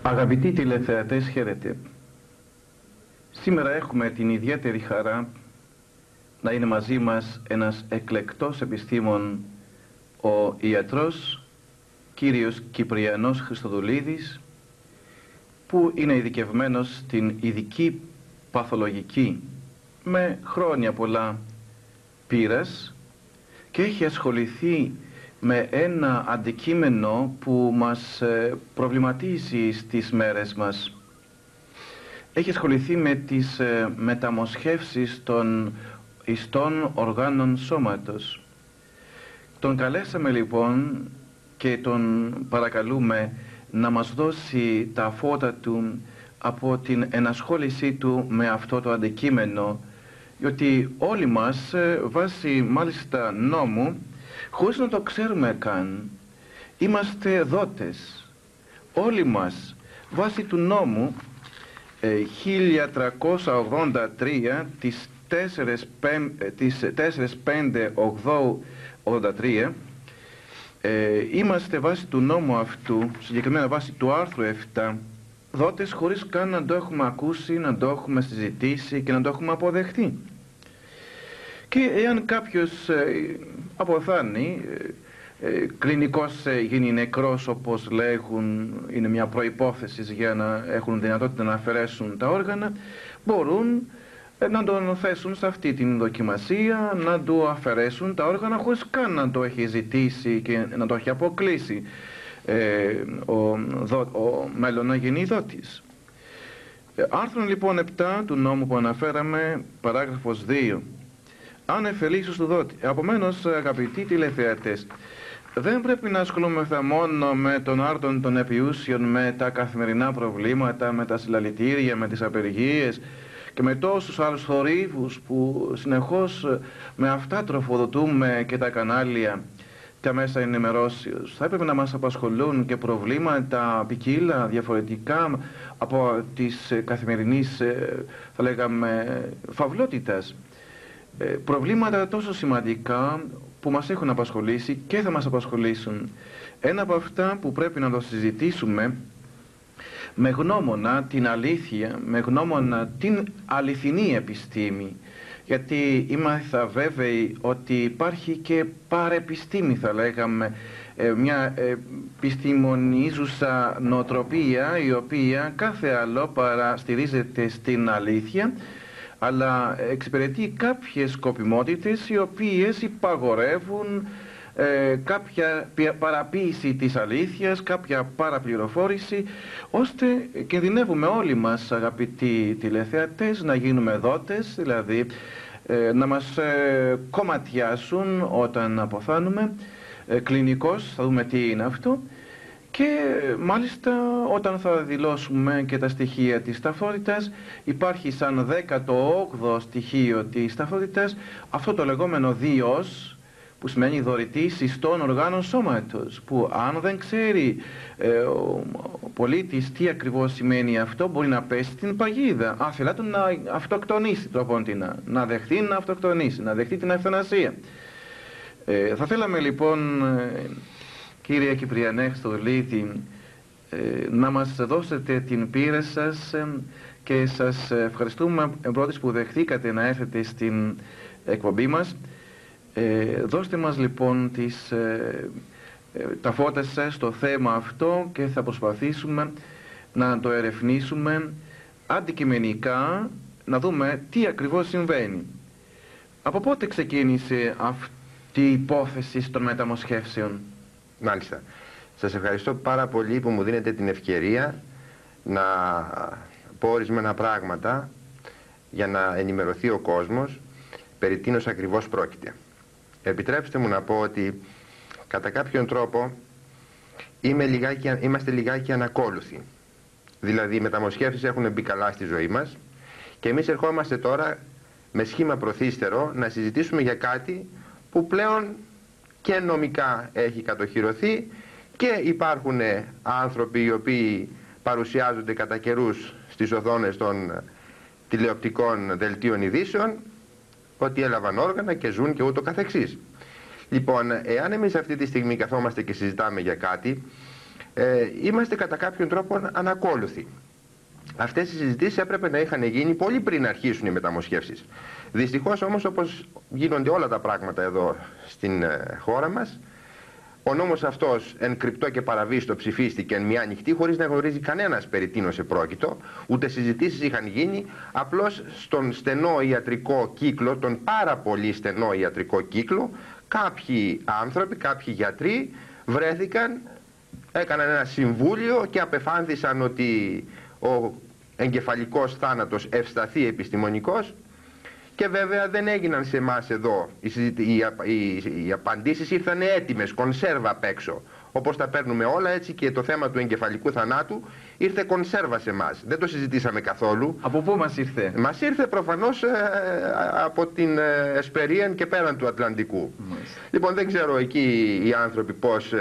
Αγαπητοί τηλεθεατές, χαίρετε. Σήμερα έχουμε την ιδιαίτερη χαρά να είναι μαζί μας ένας εκλεκτός επιστήμον, ο ιατρός κύριος Κυπριανός Χριστοδουλίδης, που είναι ειδικευμένος στην ειδική παθολογική με χρόνια πολλά πείρας και έχει ασχοληθεί με ένα αντικείμενο που μας προβληματίζει στις μέρες μας. Έχει ασχοληθεί με τις μεταμοσχεύσεις των ιστών οργάνων σώματος. Τον καλέσαμε λοιπόν και τον παρακαλούμε να μας δώσει τα φώτα του από την ενασχόλησή του με αυτό το αντικείμενο, διότι όλοι μας βάσει μάλιστα νόμου, χωρίς να το ξέρουμε καν, είμαστε δότες. Όλοι μας βάσει του νόμου 1383 της 4-5-83 είμαστε βάσει του νόμου αυτού, συγκεκριμένα βάσει του άρθρου 7, δότες χωρίς καν να το έχουμε ακούσει, να το έχουμε συζητήσει και να το έχουμε αποδεχτεί. Και εάν κάποιος αποθάνει, κλινικώς γίνει νεκρός όπως λέγουν, είναι μια προϋπόθεση για να έχουν δυνατότητα να αφαιρέσουν τα όργανα, μπορούν να τον θέσουν σε αυτή την δοκιμασία, να του αφαιρέσουν τα όργανα χωρίς καν να το έχει ζητήσει και να το έχει αποκλείσει ο μέλλον να γίνει δότης. Άρθρο λοιπόν 7 του νόμου που αναφέραμε, παράγραφος 2. Αν εφελήσους του δότη. Επομένως, αγαπητοί τηλεθεατές, δεν πρέπει να ασχολούμεθα μόνο με τον άρτον των επιούσιων, με τα καθημερινά προβλήματα, με τα συλλαλητήρια, με τις απεργίες και με τόσους άλλους θορύβους που συνεχώς με αυτά τροφοδοτούμε και τα κανάλια, τα μέσα ενημερώσεως. Θα έπρεπε να μας απασχολούν και προβλήματα ποικίλα, διαφορετικά από της καθημερινής, θα λέγαμε, φαυλότητας. Προβλήματα τόσο σημαντικά που μας έχουν απασχολήσει και θα μας απασχολήσουν. Ένα από αυτά που πρέπει να το συζητήσουμε με γνώμονα την αλήθεια, με γνώμονα την αληθινή επιστήμη, γιατί είμαστε βέβαιοι ότι υπάρχει και παρεπιστήμη, θα λέγαμε, μια επιστημονίζουσα νοοτροπία η οποία κάθε άλλο παρά στηρίζεται στην αλήθεια, αλλά εξυπηρετεί κάποιες σκοπιμότητες οι οποίες υπαγορεύουν κάποια παραποίηση της αλήθειας, κάποια παραπληροφόρηση, ώστε κινδυνεύουμε όλοι μας, αγαπητοί τηλεθεατές, να γίνουμε δότες, δηλαδή να μας κομματιάσουν όταν αποθάνουμε. Κλινικώς θα δούμε τι είναι αυτό. Και μάλιστα όταν θα δηλώσουμε και τα στοιχεία της ταυτότητας, υπάρχει σαν 18ο στοιχείο της ταυτότητας αυτό το λεγόμενο δίος, που σημαίνει δωρητής ιστών οργάνων σώματος, που αν δεν ξέρει ο πολίτης τι ακριβώς σημαίνει αυτό, μπορεί να πέσει στην παγίδα. Αφελά του να αυτοκτονήσει τροπόντινα, να δεχτεί να αυτοκτονήσει, να δεχτεί την ευθανασία. Θα θέλαμε λοιπόν, κύριε Κυπριανέ Χριστοδουλίδη, να μας δώσετε την πείρα σας και σας ευχαριστούμε πρώτης που δεχτήκατε να έρθετε στην εκπομπή μας. Δώστε μας λοιπόν τα φώτα σας στο θέμα αυτό και θα προσπαθήσουμε να το ερευνήσουμε αντικειμενικά, να δούμε τι ακριβώς συμβαίνει. Από πότε ξεκίνησε αυτή η υπόθεση των μεταμοσχεύσεων? Μάλιστα. Σας ευχαριστώ πάρα πολύ που μου δίνετε την ευκαιρία να πω ορισμένα πράγματα για να ενημερωθεί ο κόσμος περί τίνος ακριβώς πρόκειται. Επιτρέψτε μου να πω ότι κατά κάποιον τρόπο είμαστε λιγάκι ανακόλουθοι. Δηλαδή οι μεταμοσχεύσεις έχουν μπει καλά στη ζωή μας και εμείς ερχόμαστε τώρα με σχήμα προθύστερο να συζητήσουμε για κάτι που πλέον και νομικά έχει κατοχυρωθεί και υπάρχουν άνθρωποι οι οποίοι παρουσιάζονται κατά καιρούς στις οθόνες των τηλεοπτικών δελτίων ειδήσεων ότι έλαβαν όργανα και ζουν και ούτω καθεξής. Λοιπόν, εάν εμείς αυτή τη στιγμή καθόμαστε και συζητάμε για κάτι, είμαστε κατά κάποιον τρόπο ανακόλουθοι. Αυτές οι συζητήσεις έπρεπε να είχαν γίνει πολύ πριν αρχίσουν οι μεταμοσχεύσεις. Δυστυχώς όμως, όπως γίνονται όλα τα πράγματα εδώ στην χώρα μας, ο νόμος αυτός εν κρυπτό και παραβίστο ψηφίστηκε εν μια νυχτή, χωρίς να γνωρίζει κανένας περί τίνος επρόκειτο, ούτε συζητήσεις είχαν γίνει, απλώς στον στενό ιατρικό κύκλο, τον πάρα πολύ στενό ιατρικό κύκλο, κάποιοι άνθρωποι, κάποιοι γιατροί βρέθηκαν, έκαναν ένα συμβούλιο και απεφάνθησαν ότι ο εγκεφαλικός θάνατος ευσταθεί επιστημονικός, και βέβαια δεν έγιναν σε εμάς εδώ. Οι απαντήσεις ήρθαν έτοιμες, κονσέρβα απ' έξω. Όπως τα παίρνουμε όλα, έτσι και το θέμα του εγκεφαλικού θανάτου ήρθε κονσέρβα σε εμάς. Δεν το συζητήσαμε καθόλου. Από πού μας ήρθε? Μας ήρθε προφανώς από την Εσπερίαν και πέραν του Ατλαντικού. Λοιπόν, δεν ξέρω εκεί οι άνθρωποι πώς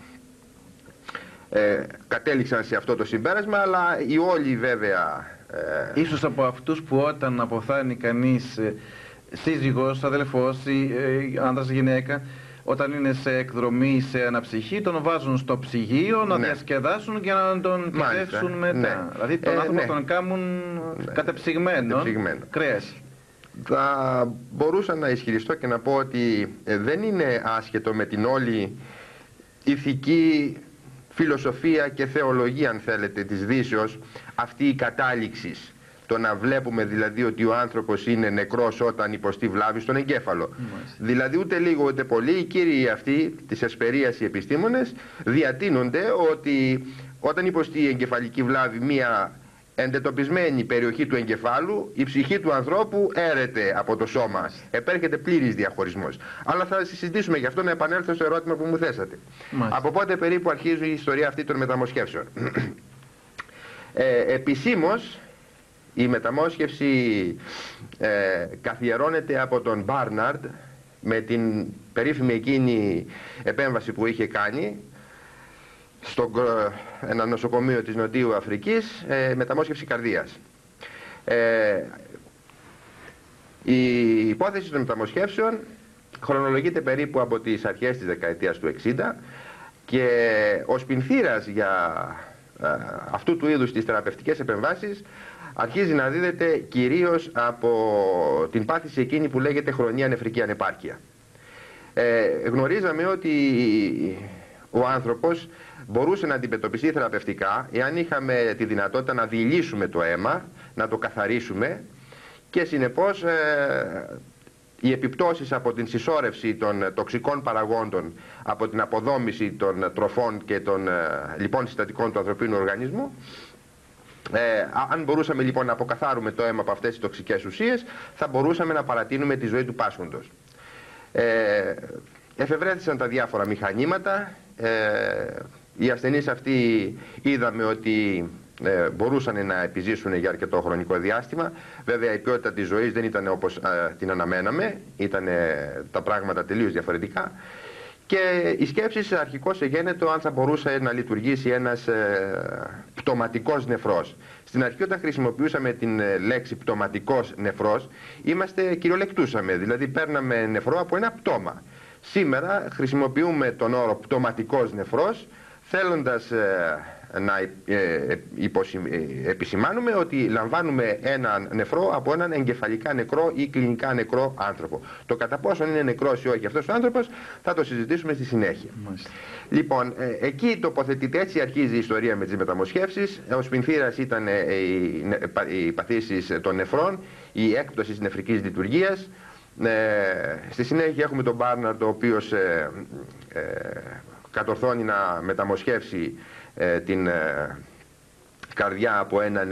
κατέληξαν σε αυτό το συμπέρασμα, αλλά οι όλοι βέβαια... Ίσως από αυτούς που όταν αποθάνει κανείς σύζυγος, αδελφός ή άντρας γυναίκα, όταν είναι σε εκδρομή, σε αναψυχή, τον βάζουν στο ψυγείο να διασκεδάσουν και να τον παιδεύσουν μετά. Ναι. Δηλαδή τον άνθρωπο τον κάνουν κατεψυγμένο κρέας. Θα μπορούσα να ισχυριστώ και να πω ότι δεν είναι άσχετο με την όλη ηθική φιλοσοφία και θεολογία, αν θέλετε, της Δύσεως, αυτή η κατάληξη. Το να βλέπουμε δηλαδή ότι ο άνθρωπος είναι νεκρός όταν υποστεί βλάβη στον εγκέφαλο. Δηλαδή ούτε λίγο ούτε πολύ οι κύριοι αυτοί της Εσπερίας, οι επιστήμονες, διατείνονται ότι όταν υποστεί η εγκεφαλική βλάβη μία εντετοπισμένη περιοχή του εγκεφάλου, η ψυχή του ανθρώπου έρεται από το σώμα. Επέρχεται πλήρης διαχωρισμός. Αλλά θα συζητήσουμε γι' αυτό, να επανέλθω στο ερώτημα που μου θέσατε. Από πότε περίπου αρχίζει η ιστορία αυτή των μεταμοσχεύσεων? Επισήμως η μεταμόσχευση καθιερώνεται από τον Μπάρναρντ με την περίφημη εκείνη επέμβαση που είχε κάνει στο ένα νοσοκομείο της Νοτιού Αφρικής, μεταμόσχευση καρδίας. Η υπόθεση των μεταμοσχεύσεων χρονολογείται περίπου από τις αρχές της δεκαετίας του 60 και ο σπινθήρας για αυτού του είδους τις θεραπευτικές επεμβάσεις αρχίζει να δίδεται κυρίως από την πάθηση εκείνη που λέγεται χρονία νεφρική ανεπάρκεια. Γνωρίζαμε ότι ο άνθρωπος μπορούσε να αντιμετωπιστεί θεραπευτικά εάν είχαμε τη δυνατότητα να διηλύσουμε το αίμα, να το καθαρίσουμε και συνεπώς οι επιπτώσεις από την συσσόρευση των τοξικών παραγόντων, από την αποδόμηση των τροφών και των λοιπών συστατικών του ανθρωπίνου οργανισμού, αν μπορούσαμε λοιπόν να αποκαθάρουμε το αίμα από αυτές τις τοξικές ουσίες, θα μπορούσαμε να παρατείνουμε τη ζωή του πάσχοντος. Εφευρέθησαν τα διάφορα μηχανήματα. Οι ασθενείς αυτοί είδαμε ότι μπορούσαν να επιζήσουν για αρκετό χρονικό διάστημα. Βέβαια η ποιότητα της ζωής δεν ήταν όπως την αναμέναμε, ήταν τα πράγματα τελείως διαφορετικά. Και η σκέψη αρχικώς εγένετο αν θα μπορούσε να λειτουργήσει ένας πτωματικός νεφρός. Στην αρχή όταν χρησιμοποιούσαμε την λέξη πτωματικός νεφρός, κυριολεκτούσαμε, δηλαδή παίρναμε νεφρό από ένα πτώμα. Σήμερα χρησιμοποιούμε τον όρο πτωματικός νεφρός, θέλοντας να επισημάνουμε ότι λαμβάνουμε έναν νεφρό από έναν εγκεφαλικά νεκρό ή κλινικά νεκρό άνθρωπο. Το κατά πόσο είναι νεκρός ή όχι αυτός ο άνθρωπος θα το συζητήσουμε στη συνέχεια. Λοιπόν, εκεί τοποθετείται, έτσι αρχίζει η ιστορία με τις μεταμοσχεύσεις. Ο σπινθήρας ήταν οι παθήσεις των νεφρών, η έκπτωση της νεφρικής λειτουργίας. Στη συνέχεια έχουμε τον Μπάρναρντ, ο οποίος κατορθώνει να μεταμοσχεύσει την καρδιά από έναν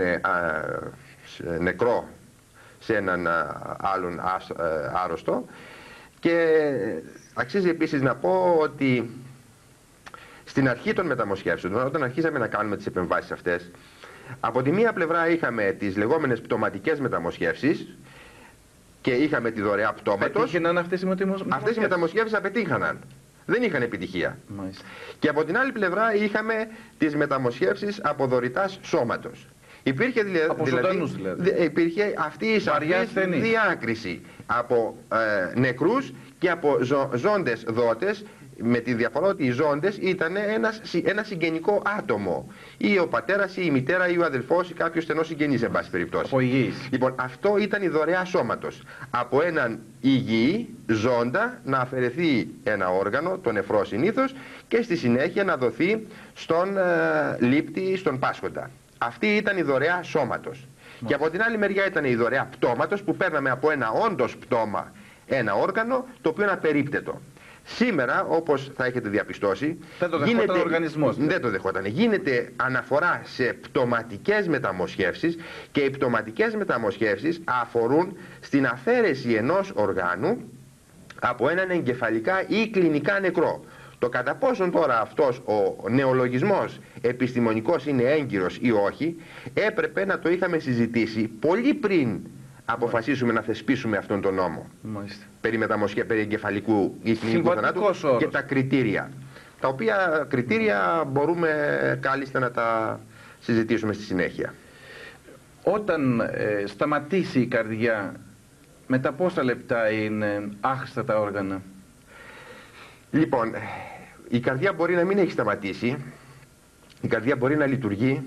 νεκρό σε έναν άλλον άρρωστο. Και αξίζει επίσης να πω ότι στην αρχή των μεταμοσχεύσεων, όταν αρχίσαμε να κάνουμε τις επεμβάσεις αυτές, από τη μία πλευρά είχαμε τις λεγόμενες πτωματικές μεταμοσχεύσεις και είχαμε τη δωρεά πτώματος. Πετύχαιναν αυτές οι μεταμοσχεύσεις? Αυτές οι μεταμοσχεύσεις απετύχαναν. Δεν είχαν επιτυχία. Μάλιστα. Και από την άλλη πλευρά είχαμε τις μεταμοσχεύσεις από δωρητάς σώματος. Υπήρχε υπήρχε αυτή η σαφής διάκριση από νεκρούς και από ζώντες δότες, με τη διαφορά ότι οι ζώντες ήταν ένα συγγενικό άτομο. Ή ο πατέρας ή η μητέρα ή ο αδελφός ή κάποιος στενός συγγενής, εν πάση περιπτώσει. Από υγιής. Λοιπόν, αυτό ήταν η δωρεά σώματος. Από έναν υγιή ζώντα να αφαιρεθεί ένα όργανο, το νεφρό συνήθως, και στη συνέχεια να δοθεί στον λήπτη, στον πάσχοντα. Αυτή ήταν η δωρεά σώματος. Και από την άλλη μεριά ήταν η δωρεά πτώματος, που παίρναμε από ένα όντως πτώμα ένα όργανο, το οποίο είναι απερίπτετο. Σήμερα, όπως θα έχετε διαπιστώσει, δεν το δεχόταν ο οργανισμός. Δεν το δεχόταν. Γίνεται αναφορά σε πτωματικές μεταμοσχεύσεις, και οι πτωματικές μεταμοσχεύσεις αφορούν στην αφαίρεση ενός οργάνου από έναν εγκεφαλικά ή κλινικά νεκρό. Το κατά πόσον τώρα αυτός ο νεολογισμός επιστημονικός είναι έγκυρος ή όχι, έπρεπε να το είχαμε συζητήσει πολύ πριν αποφασίσουμε να θεσπίσουμε αυτόν τον νόμο. Μάλιστα. Περί εγκεφαλικού ή κλινικού θανάτου και τα κριτήρια. Τα οποία κριτήρια μπορούμε κάλλιστα να τα συζητήσουμε στη συνέχεια. Όταν σταματήσει η καρδιά, μετά πόσα λεπτά είναι άχρηστα τα όργανα? Λοιπόν, η καρδιά μπορεί να μην έχει σταματήσει. Η καρδιά μπορεί να λειτουργεί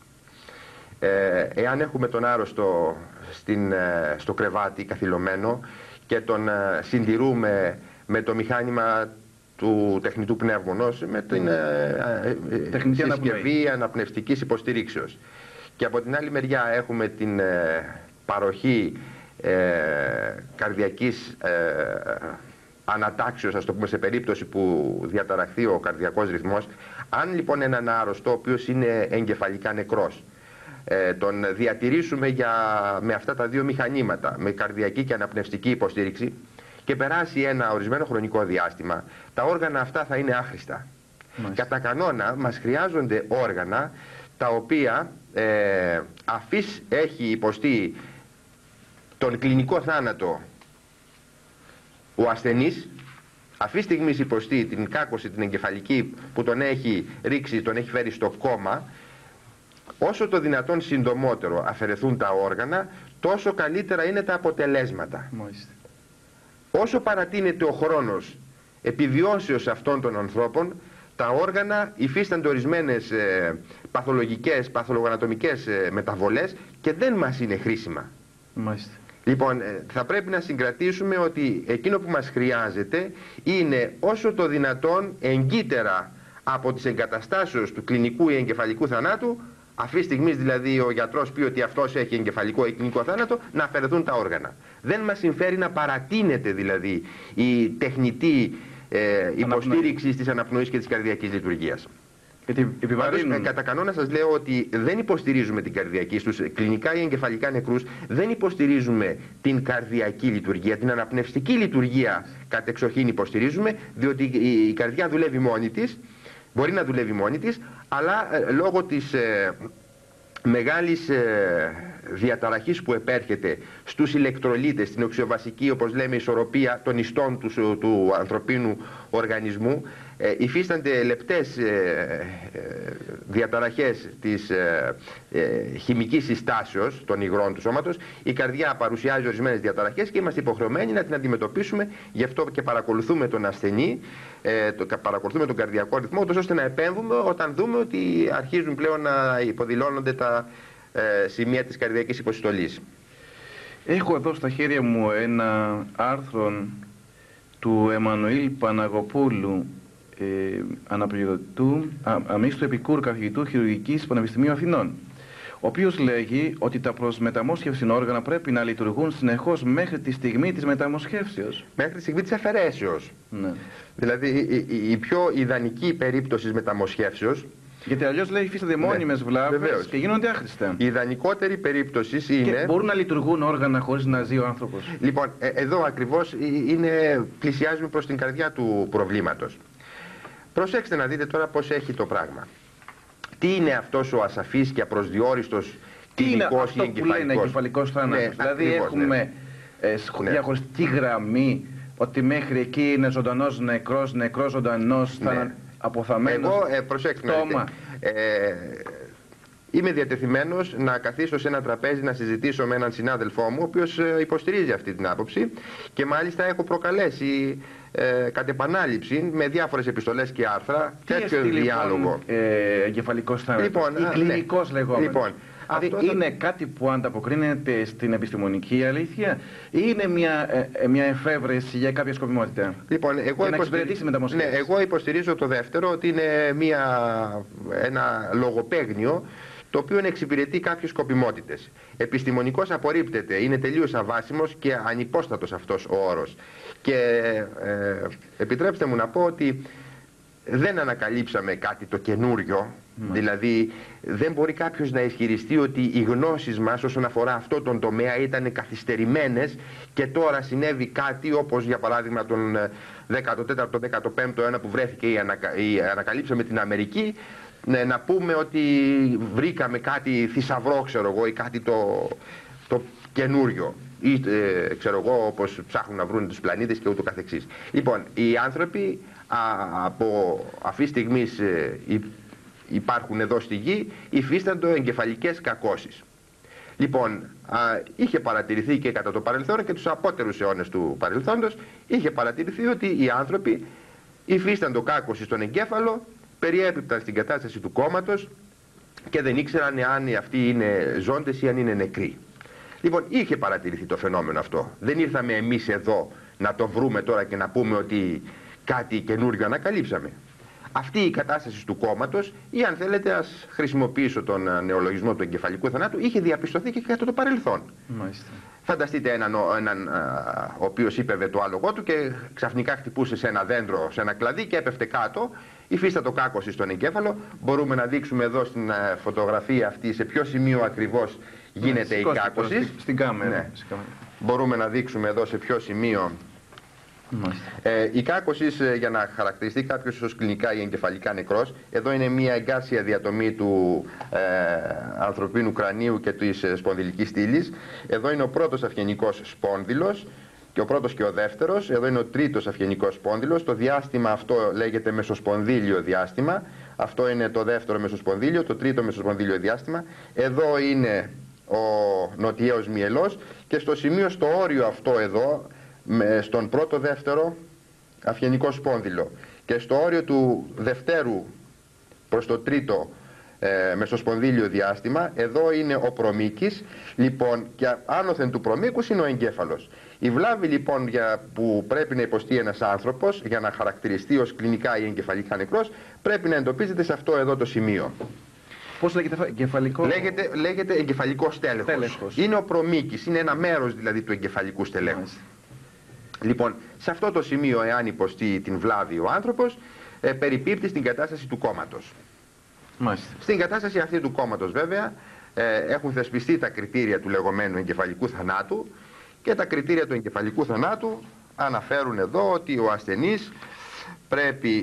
εάν έχουμε τον άρρωστο στο κρεβάτι καθυλωμένο και τον συντηρούμε με το μηχάνημα του τεχνητού πνεύμονος, με την συσκευή αναπνευστικής υποστηρίξεως. Και από την άλλη μεριά έχουμε την παροχή καρδιακής ανατάξεως, ας το πούμε, σε περίπτωση που διαταραχθεί ο καρδιακός ρυθμός. Αν λοιπόν έναν άρρωστο, ο οποίος είναι εγκεφαλικά νεκρός, τον διατηρήσουμε με αυτά τα δύο μηχανήματα, με καρδιακή και αναπνευστική υποστήριξη, και περάσει ένα ορισμένο χρονικό διάστημα, τα όργανα αυτά θα είναι άχρηστα. Κατά κανόνα μας χρειάζονται όργανα τα οποία αφής έχει υποστεί τον κλινικό θάνατο ο ασθενής, αυτή στιγμή υποστεί την κάκωση την εγκεφαλική που τον έχει ρίξει, τον έχει φέρει στο κόμμα, όσο το δυνατόν συντομότερο αφαιρεθούν τα όργανα, τόσο καλύτερα είναι τα αποτελέσματα. Μάλιστα. Όσο παρατείνεται ο χρόνος επιβιώσεως αυτών των ανθρώπων, τα όργανα υφίστανται ορισμένες παθολογικές, παθολογανατομικές μεταβολές και δεν μας είναι χρήσιμα. Μάλιστα. Λοιπόν, θα πρέπει να συγκρατήσουμε ότι εκείνο που μας χρειάζεται είναι όσο το δυνατόν εγκύτερα από τις εγκαταστάσεις του κλινικού ή εγκεφαλικού θανάτου, αυτή τη στιγμή δηλαδή ο γιατρός πει ότι αυτός έχει εγκεφαλικό ή κλινικό θάνατο, να αφαιρεθούν τα όργανα. Δεν μας συμφέρει να παρατείνεται δηλαδή η τεχνητή υποστήριξη της αναπνοής και της καρδιακής λειτουργίας. Κατά κανόνα σας λέω ότι δεν υποστηρίζουμε την καρδιακή στους κλινικά ή εγκεφαλικά νεκρούς, δεν υποστηρίζουμε την καρδιακή λειτουργία, την αναπνευστική λειτουργία κατεξοχήν υποστηρίζουμε, διότι η καρδιά δουλεύει μόνη της, μπορεί να δουλεύει μόνη της, αλλά λόγω της μεγάλης διαταραχής που επέρχεται στους ηλεκτρολίτες, στην οξυοβασική, όπως λέμε, ισορροπία των ιστών του ανθρωπίνου οργανισμού, υφίστανται λεπτές διαταραχές της χημικής συστάσεως των υγρών του σώματος. Η καρδιά παρουσιάζει ορισμένες διαταραχές και είμαστε υποχρεωμένοι να την αντιμετωπίσουμε. Γι' αυτό και παρακολουθούμε τον ασθενή, παρακολουθούμε τον καρδιακό ρυθμό, ώστε να επέμβουμε όταν δούμε ότι αρχίζουν πλέον να υποδηλώνονται τα σημεία της καρδιακής υποσυστολής. Έχω εδώ στα χέρια μου ένα άρθρο του Εμμανουήλ Παναγοπούλου, αναπληρωτού αμύστου επικούρου καθηγητού χειρουργικής Πανεπιστημίου Αθηνών, ο οποίος λέγει ότι τα προς μεταμόσχευση όργανα πρέπει να λειτουργούν συνεχώς μέχρι τη στιγμή της μεταμοσχεύσεως. Μέχρι τη στιγμή της αφαιρέσεως. Ναι. Δηλαδή η πιο ιδανική περίπτωση μεταμοσχεύσεως. Γιατί αλλιώς λέει υφίστανται μόνιμες βλάβες και γίνονται άχρηστα. Η ιδανικότερη περίπτωση είναι. Και μπορούν να λειτουργούν όργανα χωρίς να ζει ο άνθρωπος. Λοιπόν, εδώ ακριβώς πλησιάζουμε προς την καρδιά του προβλήματος. Προσέξτε να δείτε τώρα πώς έχει το πράγμα. Τι είναι αυτός ο ασαφής και απροσδιόριστος κλινικός ή εγκεφαλικός? Είναι εγκεφαλικός θάνατος. Ναι, δηλαδή ακριβώς, έχουμε διαχωριστική γραμμή ότι μέχρι εκεί είναι ζωντανός νεκρός, νεκρός ζωντανός, αποθαμένος. Εγώ, προσέξτε να δείτε. είμαι διατεθειμένος να καθίσω σε ένα τραπέζι να συζητήσω με έναν συνάδελφό μου, ο οποίος υποστηρίζει αυτή την άποψη, και μάλιστα έχω προκαλέσει κατ' επανάληψη με διάφορες επιστολές και άρθρα τέτοιο διάλογο. Εγκεφαλικός θάνατος ή κλινικός λεγόμενος. Δηλαδή είναι κάτι που ανταποκρίνεται στην επιστημονική αλήθεια ή είναι μια εφεύρεση για κάποια σκοπιμότητα? Λοιπόν, εγώ υποστηρίζω το δεύτερο, ότι είναι ένα λογοπαίγνιο το οποίο εξυπηρετεί κάποιες σκοπιμότητες. Επιστημονικώς απορρίπτεται, είναι τελείως αβάσιμος και ανυπόστατος αυτός ο όρος. Και επιτρέψτε μου να πω ότι δεν ανακαλύψαμε κάτι το καινούριο. Δηλαδή δεν μπορεί κάποιος να ισχυριστεί ότι οι γνώσεις μας όσον αφορά αυτό τον τομέα ήταν καθυστερημένες και τώρα συνέβη κάτι, όπως για παράδειγμα τον 14ο-15ο αιώνα που βρέθηκε ή ανακαλύψαμε την Αμερική, να πούμε ότι βρήκαμε κάτι θησαυρό, ξέρω εγώ, ή κάτι το καινούριο, ή ξέρω εγώ, όπως ψάχνουν να βρουν τους πλανήτες και ούτω καθεξής. Λοιπόν, οι άνθρωποι από αυτή τη στιγμή υπάρχουν εδώ στη γη, υφίσταντο εγκεφαλικές κακώσεις. Λοιπόν, είχε παρατηρηθεί και κατά το παρελθόν και τους απότερους αιώνες του παρελθόντος, είχε παρατηρηθεί ότι οι άνθρωποι υφίσταντο κάκωση στον εγκέφαλο, περιέπιπταν στην κατάσταση του κόμματος και δεν ήξεραν αν αυτοί είναι ζώντες ή αν είναι νεκροί. Λοιπόν, είχε παρατηρηθεί το φαινόμενο αυτό. Δεν ήρθαμε εμείς εδώ να το βρούμε τώρα και να πούμε ότι κάτι καινούριο ανακαλύψαμε. Αυτή η κατάσταση του κόμματος, ή αν θέλετε ας χρησιμοποιήσω τον νεολογισμό του εγκεφαλικού θανάτου, είχε διαπιστωθεί και κατά το παρελθόν. Μάλιστα. Φανταστείτε έναν ο οποίος ύπευε το άλογο του και ξαφνικά χτυπούσε σε ένα δέντρο, σε ένα κλαδί και έπεφτε κάτω, υφίστατο κάκωση στον εγκέφαλο. Μπορούμε να δείξουμε εδώ στην φωτογραφία αυτή σε ποιο σημείο ακριβώς γίνεται η κάκωση. Στην κάμερα. Ναι. Μπορούμε να δείξουμε εδώ σε ποιο σημείο. Η κάκωση, για να χαρακτηριστεί κάποιος ως κλινικά ή εγκεφαλικά νεκρός, εδώ είναι μια εγκάρσια διατομή του ανθρωπίνου κρανίου και της σπονδυλικής στήλης. Εδώ είναι ο πρώτος αυγενικός σπόνδυλος και ο πρώτος και ο δεύτερος. Εδώ είναι ο τρίτος αυγενικός σπόνδυλος. Το διάστημα αυτό λέγεται μεσοσπονδύλιο διάστημα. Αυτό είναι το δεύτερο μεσοσπονδύλιο, το τρίτο μεσοσπονδύλιο διάστημα. Εδώ είναι ο νοτιαίος μυελός και στο σημείο, στο όριο αυτό εδώ, στον πρώτο δεύτερο αυγενικό σπόνδυλο και στο όριο του δευτέρου προς το τρίτο μεσοσπονδύλιο διάστημα, εδώ είναι ο προμήκης. Λοιπόν, και άνωθεν του προμήκους είναι ο εγκέφαλος. Η βλάβη λοιπόν που πρέπει να υποστεί ένας άνθρωπος για να χαρακτηριστεί ως κλινικά ή εγκεφαλικά νεκρός, πρέπει να εντοπίζεται σε αυτό εδώ το σημείο. Πώς λέγεται εγκεφαλικό? Λέγεται εγκεφαλικό στέλεχος. Είναι ο προμήκης, είναι ένα μέρος δηλαδή του εγκεφαλικού στελέχους. Λοιπόν, σε αυτό το σημείο, εάν υποστεί την βλάβη ο άνθρωπος, περιπίπτει στην κατάσταση του κόμματος. Μάλιστα. Στην κατάσταση αυτή του κόμματος βέβαια έχουν θεσπιστεί τα κριτήρια του λεγόμενου εγκεφαλικού θανάτου, και τα κριτήρια του εγκεφαλικού θανάτου αναφέρουν εδώ ότι ο ασθενής πρέπει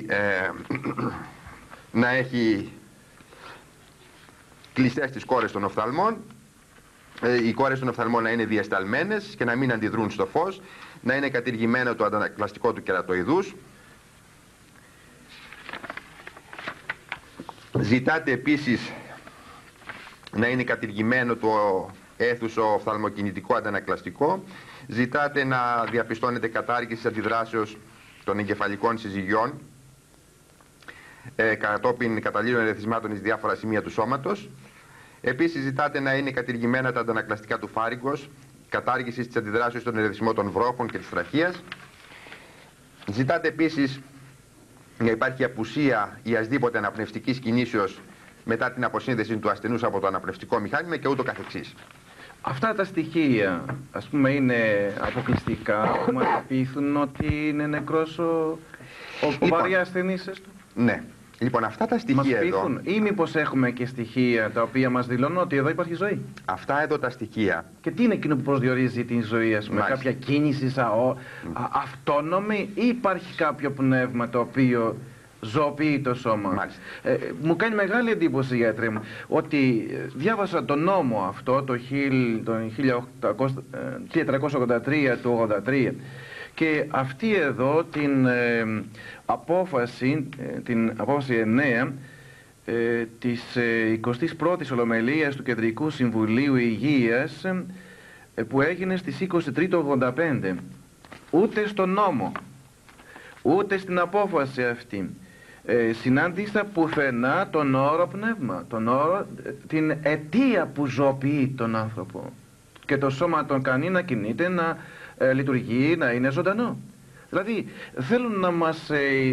να έχει κλειστές τις κόρες των οφθαλμών, οι κόρες των οφθαλμών να είναι διασταλμένες και να μην αντιδρούν στο φως, να είναι κατηργημένο το αντανακλαστικό του κερατοειδούς. Ζητάτε επίσης να είναι κατηργημένο το αίθουσο οφθαλμοκινητικό αντανακλαστικό. Ζητάτε να διαπιστώνεται κατάργηση αντιδράσεως των εγκεφαλικών συζυγιών κατόπιν καταλήλων ερεθισμάτων εις διάφορα σημεία του σώματος. Επίσης ζητάτε να είναι κατηργημένα τα αντανακλαστικά του φάριγκος, κατάργηση της αντιδράσεως των ερεθισμών των βρόχων και της τραχείας. Ζητάτε επίσης να υπάρχει απουσία ιασδήποτε αναπνευστικής κινήσεως μετά την αποσύνδεση του ασθενούς από το αναπνευστικό μηχάνημα και ούτω καθεξής. Αυτά τα στοιχεία, ας πούμε, είναι αποκλειστικά που μας πείθουν ότι είναι νεκρός ο βαριά ασθενής? Ναι. Λοιπόν, αυτά τα στοιχεία εδώ... Ή μήπως έχουμε και στοιχεία τα οποία μας δηλώνουν ότι εδώ υπάρχει ζωή? Αυτά εδώ τα στοιχεία... Και τι είναι εκείνο που προσδιορίζει την ζωή, ας πούμε? Κάποια κίνηση αυτόνομη, ή υπάρχει κάποιο πνεύμα το οποίο ζωοποιεί το σώμα? Μου κάνει μεγάλη εντύπωση, γιατρέ μου, ότι διάβασα τον νόμο αυτό το 1383 του 83, και αυτή εδώ την απόφαση 9 της 21ης Ολομελίας του Κεντρικού Συμβουλίου Υγείας που έγινε στις 23/85. Ούτε στον νόμο, ούτε στην απόφαση αυτή συνάντησα πουθενά τον όρο πνεύμα, την αιτία που ζωοποιεί τον άνθρωπο και το σώμα τον κάνει να κινείται, να λειτουργεί, να είναι ζωντανό. Δηλαδή θέλουν να μας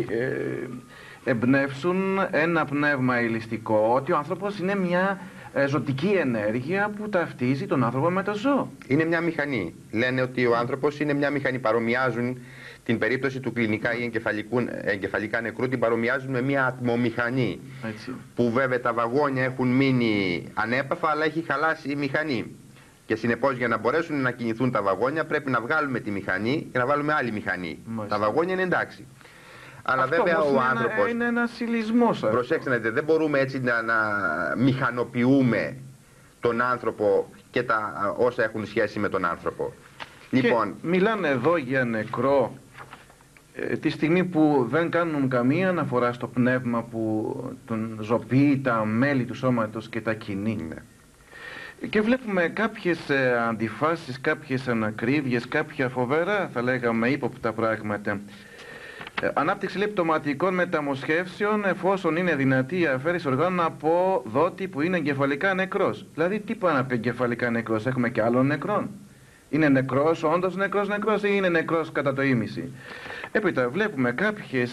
εμπνεύσουν ένα πνεύμα ελιστικό, ότι ο άνθρωπος είναι μια ζωτική ενέργεια που ταυτίζει τον άνθρωπο με το ζώο. Είναι μια μηχανή. Λένε ότι ο άνθρωπος είναι μια μηχανή. Παρομοιάζουν την περίπτωση του κλινικά ή εγκεφαλικά νεκρού, την παρομοιάζουν με μια ατμομηχανή. Έτσι. Που βέβαια τα βαγόνια έχουν μείνει ανέπαφα, αλλά έχει χαλάσει η μηχανή. Και συνεπώς για να μπορέσουν να κινηθούν τα βαγόνια πρέπει να βγάλουμε τη μηχανή και να βάλουμε άλλη μηχανή. Μάλιστα. Τα βαγόνια είναι εντάξει. Αλλά αυτό βέβαια ο άνθρωπος. Είναι ένα συλλισμός. Προσέξτε να δείτε, δεν μπορούμε έτσι να μηχανοποιούμε τον άνθρωπο και τα όσα έχουν σχέση με τον άνθρωπο. Και Λοιπόν, μιλάνε εδώ για νεκρό τη στιγμή που δεν κάνουν καμία αναφορά στο πνεύμα που τον ζωοποιεί τα μέλη του σώματος και τα κινεί. ναι. Και βλέπουμε κάποιες αντιφάσεις, κάποιες ανακρίβειες, κάποια φοβερά θα λέγαμε ύποπτα πράγματα. Ανάπτυξη λεπτοματικών μεταμοσχεύσεων εφόσον είναι δυνατή η αφαίρεση οργάνων από δότη που είναι εγκεφαλικά νεκρός. Δηλαδή τι πάνε από εγκεφαλικά νεκρός, έχουμε και άλλων νεκρών. Είναι νεκρός, όντως νεκρός ή είναι νεκρός κατά το ίμιση. Έπειτα βλέπουμε κάποιες,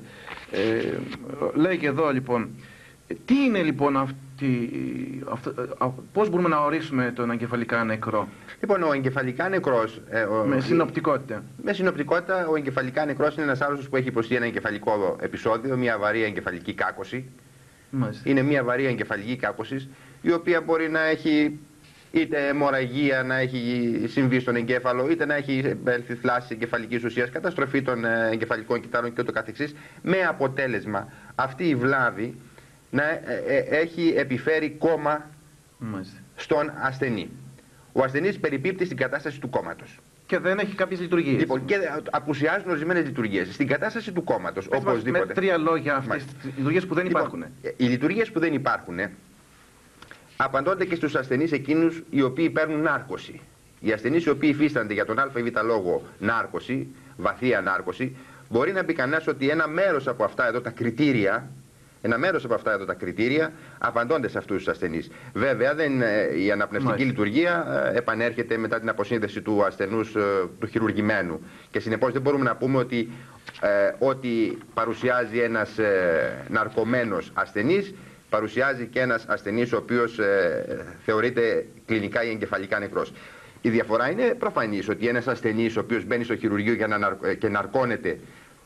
λέγει εδώ λοιπόν, τι είναι λοιπόν πώς μπορούμε να ορίσουμε τον εγκεφαλικά νεκρό. Λοιπόν, ο εγκεφαλικά νεκρός. Με συνοπτικότητα. Με συνοπτικότητα, ο εγκεφαλικά νεκρός είναι ένας άρρωστος που έχει υποστεί ένα εγκεφαλικό επεισόδιο, μια βαρύ εγκεφαλική κάκωση. Μάλιστα. Είναι μια βαρύ εγκεφαλική κάκωση, η οποία μπορεί να έχει είτε αιμορραγία να έχει συμβεί στον εγκέφαλο, είτε να έχει έλθει θλάση εγκεφαλικής ουσίας, καταστροφή των εγκεφαλικών κυττάρων και ούτω καθεξής, με αποτέλεσμα αυτή η βλάβη να έχει επιφέρει κόμμα στον ασθενή. Ο ασθενής περιπίπτει στην κατάσταση του κόμματος. Και δεν έχει κάποιες λειτουργίες. Λοιπόν, και απουσιάζουν ορισμένες λειτουργίες. Στην κατάσταση του κόμματος, οπωσδήποτε. Με τρία λόγια αυτές τις λειτουργίες που δεν υπάρχουν. Οι λειτουργίες που δεν υπάρχουν απαντώνται και στους ασθενείς εκείνους οι οποίοι παίρνουν νάρκωση. Οι ασθενείς οι οποίοι υφίστανται για τον α ή β λόγο νάρκωση, βαθία νάρκωση, μπορεί να πει κανένας ότι ένα μέρος από αυτά εδώ τα κριτήρια, απαντώνται σε αυτούς τους ασθενείς. Βέβαια, η αναπνευστική λειτουργία επανέρχεται μετά την αποσύνδεση του ασθενούς του χειρουργημένου. Και συνεπώς δεν μπορούμε να πούμε ότι ό,τι παρουσιάζει ένας ναρκωμένος ασθενής, παρουσιάζει και ένας ασθενής ο οποίος θεωρείται κλινικά ή εγκεφαλικά νεκρός. Η διαφορά είναι προφανής, ότι ένας ασθενής ο οποίος μπαίνει στο χειρουργείο και ναρκώνεται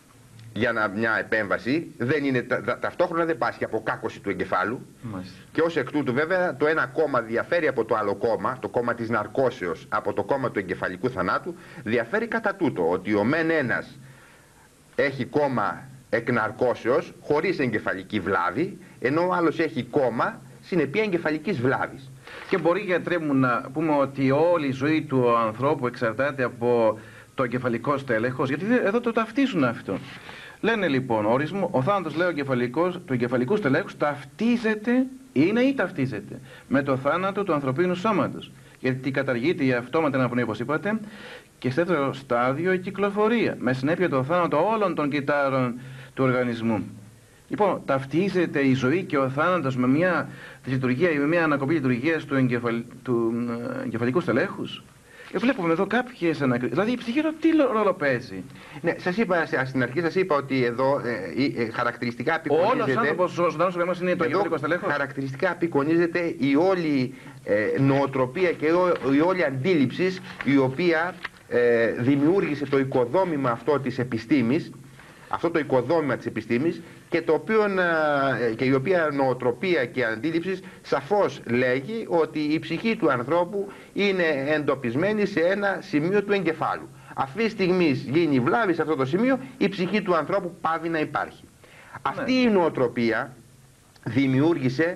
για μια επέμβαση, ταυτόχρονα δεν πάσχει από κάκωση του εγκεφάλου. Μάλιστα. Και ως εκ τούτου βέβαια το ένα κόμμα διαφέρει από το άλλο κόμμα, το κόμμα της ναρκώσεως από το κόμμα του εγκεφαλικού θανάτου, διαφέρει κατά τούτο ότι ο μεν ένας έχει κόμμα εκ ναρκώσεως χωρίς εγκεφαλική βλάβη, ενώ ο άλλος έχει κόμμα συνεπία εγκεφαλικής βλάβης. Και μπορεί, γιατρέ μου, να πούμε ότι όλη η ζωή του ανθρώπου εξαρτάται από το εγκεφαλικό στέλεχος, γιατί εδώ το ταυτίζουν αυτό. Λένε λοιπόν, ο θάνατος, λέει, του εγκεφαλικού στελέχους ταυτίζεται, είναι ή ταυτίζεται με το θάνατο του ανθρωπίνου σώματος. Γιατί καταργείται η αυτόματη αναπνοή, όπως είπατε, και στο δεύτερο στάδιο η κυκλοφορία, με συνέπεια το θάνατο όλων των κυττάρων του οργανισμού. Λοιπόν, ταυτίζεται η ζωή και ο θάνατος με μια λειτουργία ή με μια ανακοπή λειτουργίας του εγκεφαλικού στελέχους. Βλέπουμε εδώ κάποιες ανακρίσεις. Δηλαδή η ψυχή τι ρόλο παίζει. Ναι, σας είπα στην αρχή, σας είπα ότι εδώ χαρακτηριστικά απεικονίζεται. Όλος ο άνθρωπος ζωντανός οργανισμός είναι το εγκεφαλικό στελέχος. Χαρακτηριστικά απεικονίζεται η όλη νοοτροπία και η όλη αντίληψη η οποία δημιούργησε το οικοδόμημα αυτό της επιστήμης, αυτό το οικοδόμημα της επιστήμης, και το οποίο, και η οποία νοοτροπία και αντίληψη σαφώς λέγει ότι η ψυχή του ανθρώπου είναι εντοπισμένη σε ένα σημείο του εγκεφάλου. Αυτή τη στιγμή γίνει βλάβη σε αυτό το σημείο, η ψυχή του ανθρώπου πάβει να υπάρχει. Αυτή η νοοτροπία δημιούργησε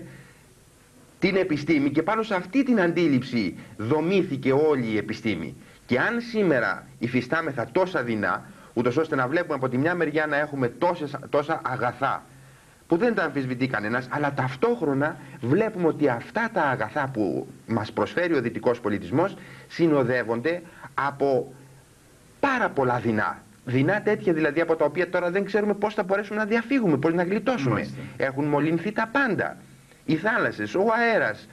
την επιστήμη και πάνω σε αυτή την αντίληψη δομήθηκε όλη η επιστήμη. Και αν σήμερα υφιστάμεθα τόσα δεινά, ούτως ώστε να βλέπουμε από τη μια μεριά να έχουμε τόσα αγαθά που δεν τα αμφισβητεί κανένας, αλλά ταυτόχρονα βλέπουμε ότι αυτά τα αγαθά που μας προσφέρει ο δυτικός πολιτισμός συνοδεύονται από πάρα πολλά δεινά. Δεινά τέτοια δηλαδή από τα οποία τώρα δεν ξέρουμε πώς θα μπορέσουμε να διαφύγουμε, πώς να γλιτώσουμε. Μάλιστα. Έχουν μολυνθεί τα πάντα. Οι θάλασσες, ο αέρας,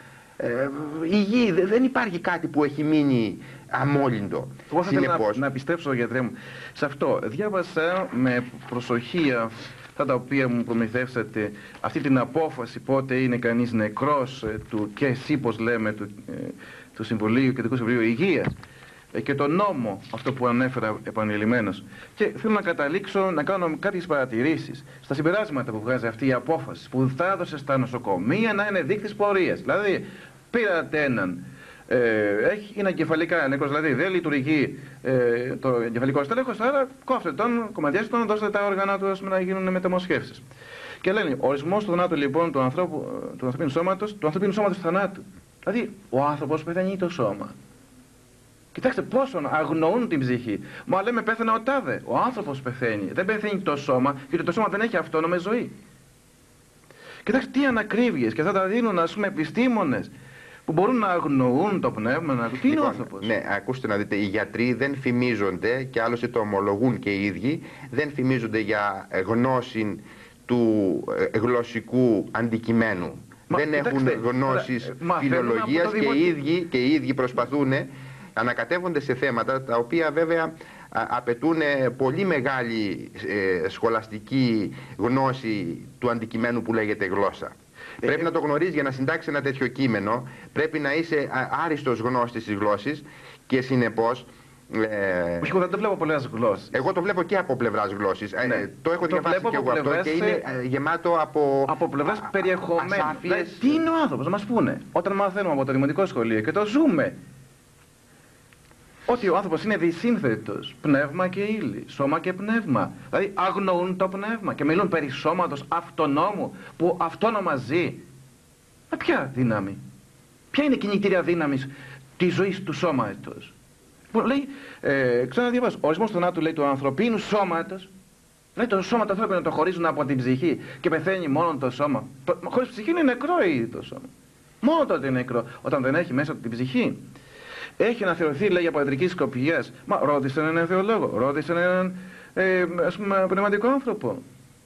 η γη, δεν υπάρχει κάτι που έχει μείνει αμόλυντο. Εγώ θα ήθελα να πιστέψω, γιατρέ μου, σε αυτό. Διάβασα με προσοχή αυτά τα οποία μου προμηθεύσατε, αυτή την απόφαση πότε είναι κανείς νεκρός και εσύ πως λέμε του Συμβουλίου και του Συμβουλίου Υγείας και το νόμο, αυτό που ανέφερα επανειλημμένως. Και θέλω να καταλήξω να κάνω κάποιες παρατηρήσεις στα συμπεράσματα που βγάζει αυτή η απόφαση που θα έδωσε στα νοσοκομεία να είναι δείκτης πορείας. Δηλαδή, πήρατε έναν, είναι εγκεφαλικά νεκρός, δηλαδή δεν λειτουργεί το εγκεφαλικό στέλεχος, άρα κόφτε τον, κομματιάστε τον, δώστε τα όργανα του να γίνουν μεταμοσχεύσεις. Και λένε, ορισμός του θανάτου λοιπόν του ανθρωπίνου σώματος, του ανθρωπίνου σώματος του θανάτου. Δηλαδή, ο άνθρωπος πεθαίνει το σώμα. Κοιτάξτε πόσο αγνοούν την ψυχή. Μα λέμε πέθανε ο τάδε. Ο άνθρωπος πεθαίνει. Δεν πεθαίνει το σώμα, γιατί το σώμα δεν έχει αυτόνομη ζωή. Κοιτάξτε τι ανακρίβειες και θα τα δίνουν, ας πούμε, επιστήμονες που μπορούν να αγνοούν το πνεύμα. Τι είναι ο άνθρωπος. Ναι, ακούστε να δείτε, οι γιατροί δεν φημίζονται, και άλλωστε το ομολογούν και οι ίδιοι, δεν φημίζονται για γνώση του γλωσσικού αντικειμένου. Δεν έχουν γνώσεις φιλολογίας και οι ίδιοι προσπαθούν, ανακατεύονται σε θέματα τα οποία βέβαια απαιτούν πολύ μεγάλη σχολαστική γνώση του αντικειμένου που λέγεται γλώσσα. Πρέπει να το γνωρίζεις για να συντάξεις ένα τέτοιο κείμενο, πρέπει να είσαι άριστος γνώστης της γλώσσης και συνεπώς... Όχι, εγώ δεν το βλέπω από πλευράς γλώσσης. Εγώ το βλέπω και από πλευράς γλώσσης. Ναι. Το έχω διαβάσει και εγώ αυτό και είναι γεμάτο από πλευράς περιεχομένου. Τι είναι ο άνθρωπος, να μας πούνε. Όταν μαθαίνουμε από το δημοτικό σχολείο και το ζούμε, ότι ο άνθρωπος είναι δυσύνθετος, πνεύμα και ύλη, σώμα και πνεύμα. Δηλαδή αγνοούν το πνεύμα και μιλούν περί σώματος αυτονόμου που αυτόνομα ζει. Ποια δύναμη, ποια είναι η κινητήρια δύναμη της ζωής του σώματος. Που λέει, ξαναδιαβάζω, ο ορισμός του θανάτου λέει του ανθρωπίνου σώματος. Δηλαδή το σώμα του ανθρώπινου το χωρίζουν από την ψυχή και πεθαίνει μόνο το σώμα. Χωρίς ψυχή είναι νεκρό ήδη το σώμα. Μόνο τότε είναι νεκρό, όταν δεν έχει μέσα την ψυχή. Έχει αναθεωρηθεί, λέει, από ιατρική σκοπιά. Μα ρώτησε έναν θεολόγο, ρώτησε έναν ας πούμε, πνευματικό άνθρωπο.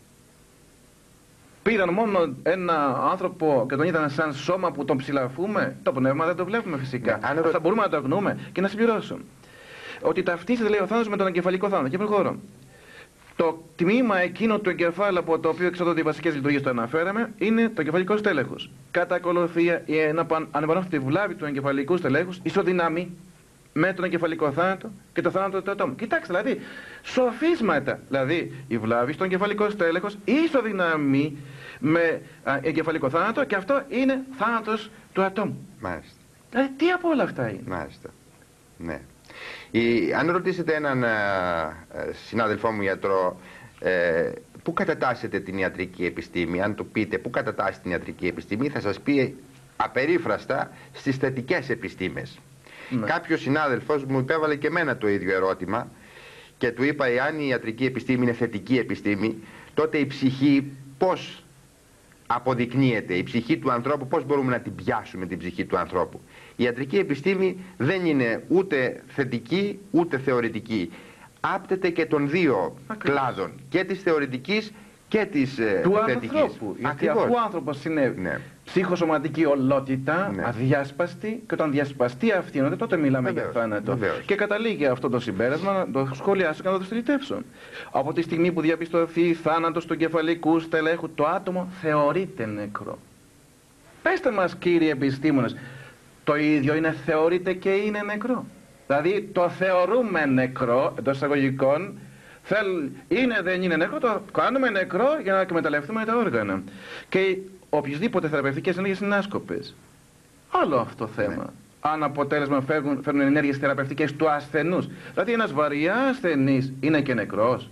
Πήραν μόνο ένα άνθρωπο και τον είδαν σαν σώμα που τον ψηλαφούμε. Το πνεύμα δεν το βλέπουμε φυσικά. Ναι, θα μπορούμε να το αγνοούμε. Και να συμπληρώσω ότι ταυτίζεται, λέει, ο θάνατος με τον εγκεφαλικό θάνατο. Και προχωρώ. Το τμήμα εκείνο του εγκεφάλου από το οποίο εξαρτώνται οι βασικές λειτουργίες το αναφέραμε είναι το εγκεφαλικό στέλεχος. Κατά ακολουθία, η ανεπανόρθωτη βλάβη του εγκεφαλικού στελέχους ισοδυναμεί με τον εγκεφαλικό θάνατο και το θάνατο του ατόμου. Κοιτάξτε, δηλαδή, σοφίσματα. Δηλαδή, η βλάβη στο εγκεφαλικό στέλεχος ισοδυναμεί με εγκεφαλικό θάνατο και αυτό είναι θάνατος του ατόμου. Μάλιστα. Δηλαδή, τι από όλα αυτά είναι. Μάλιστα. Ναι. Αν ρωτήσετε έναν συνάδελφό μου ιατρό πού κατατάσσεται την ιατρική επιστήμη, αν του πείτε πού κατατάσσεται την ιατρική επιστήμη, θα σας πει απερίφραστα στις θετικές επιστήμες. Ναι. Κάποιος συνάδελφος μου υπέβαλε και εμένα το ίδιο ερώτημα και του είπα, εάν η ιατρική επιστήμη είναι θετική επιστήμη, τότε η ψυχή πώς αποδεικνύεται, η ψυχή του ανθρώπου, πώς μπορούμε να την πιάσουμε την ψυχή του ανθρώπου. Η ιατρική επιστήμη δεν είναι ούτε θετική ούτε θεωρητική. Άπτεται και των δύο κλάδων, και της θεωρητικής και της θετικής. Ανθρώπου. Γιατί αφού ο άνθρωπος είναι ψυχοσωματική ολότητα, αδιάσπαστη, και όταν διασπαστεί αυτή, τότε μιλάμε για θάνατο. Και καταλήγει αυτό το συμπέρασμα να το σχολιάσω και να το στριτεύσω. Από τη στιγμή που διαπιστωθεί θάνατος του εγκεφαλικού στελέχου, το άτομο θεωρείται νεκρό. Πέστε μας, κύριοι επιστήμονες, το ίδιο είναι θεωρείται και είναι νεκρό. Δηλαδή το θεωρούμε νεκρό, εντός εισαγωγικών, είναι δεν είναι νεκρό, το κάνουμε νεκρό για να εκμεταλλευτούμε τα όργανα. Και οποιασδήποτε θεραπευτικές ενέργειες είναι άσκοπες. Άλλο αυτό θέμα. Ναι. Αν αποτέλεσμα φέρνουν ενέργειες θεραπευτικές του ασθενούς. Δηλαδή ένας βαριά ασθενής είναι και νεκρός.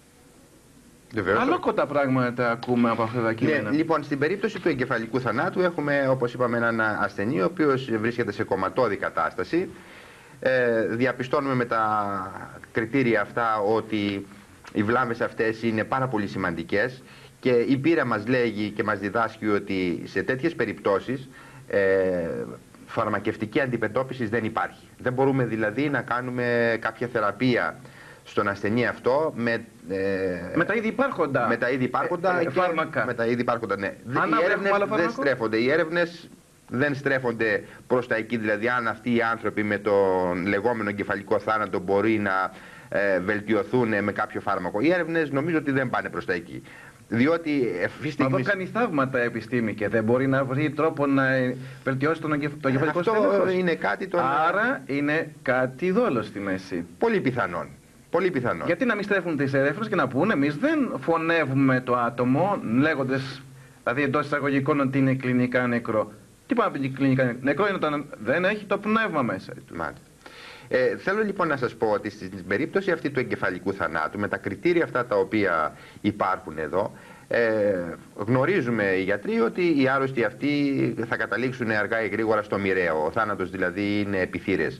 Αλόκοτα πράγματα ακούμε από αυτά τα κείμενα. Ναι, λοιπόν, στην περίπτωση του εγκεφαλικού θανάτου έχουμε, όπως είπαμε, έναν ασθενή ο οποίος βρίσκεται σε κομματώδη κατάσταση. Διαπιστώνουμε με τα κριτήρια αυτά ότι οι βλάβες αυτές είναι πάρα πολύ σημαντικές Και η πείρα μας λέγει και μας διδάσκει ότι σε τέτοιες περιπτώσεις φαρμακευτική αντιμετώπιση δεν υπάρχει. Δεν μπορούμε δηλαδή να κάνουμε κάποια θεραπεία στον ασθενή αυτό με τα ήδη υπάρχοντα, φάρμακα. Με τα ήδη υπάρχοντα, ναι. Οι έρευνες δεν στρέφονται. Οι έρευνες δεν στρέφονται προς τα εκεί, δηλαδή αν αυτοί οι άνθρωποι με τον λεγόμενο εγκεφαλικό θάνατο μπορεί να βελτιωθούν με κάποιο φάρμακο. Οι έρευνες νομίζω ότι δεν πάνε προς τα εκεί. Διότι Μα εδώ κάνει θαύματα επιστήμη και δεν μπορεί να βρει τρόπο να βελτιώσει το εγκεφαλικό στέλεχος. Αυτό είναι κάτι Άρα είναι κάτι δόλο στη μέση. Πολύ πιθανόν. Πολύ πιθανόν. Γιατί να μην στρέφουν τις έρευνες και να πούνε εμείς δεν φωνεύουμε το άτομο λέγοντας, δηλαδή εντός εισαγωγικών, ότι είναι κλινικά νεκρό. Τι πάμε να πει κλινικά νεκρό? Είναι όταν δεν έχει το πνεύμα μέσα του. Μάλιστα. Θέλω λοιπόν να σας πω ότι στην περίπτωση αυτή του εγκεφαλικού θανάτου, με τα κριτήρια αυτά τα οποία υπάρχουν εδώ, γνωρίζουμε οι γιατροί ότι οι άρρωστοι αυτοί θα καταλήξουν αργά ή γρήγορα στο μοιραίο. Ο θάνατος δηλαδή είναι επιθύρες.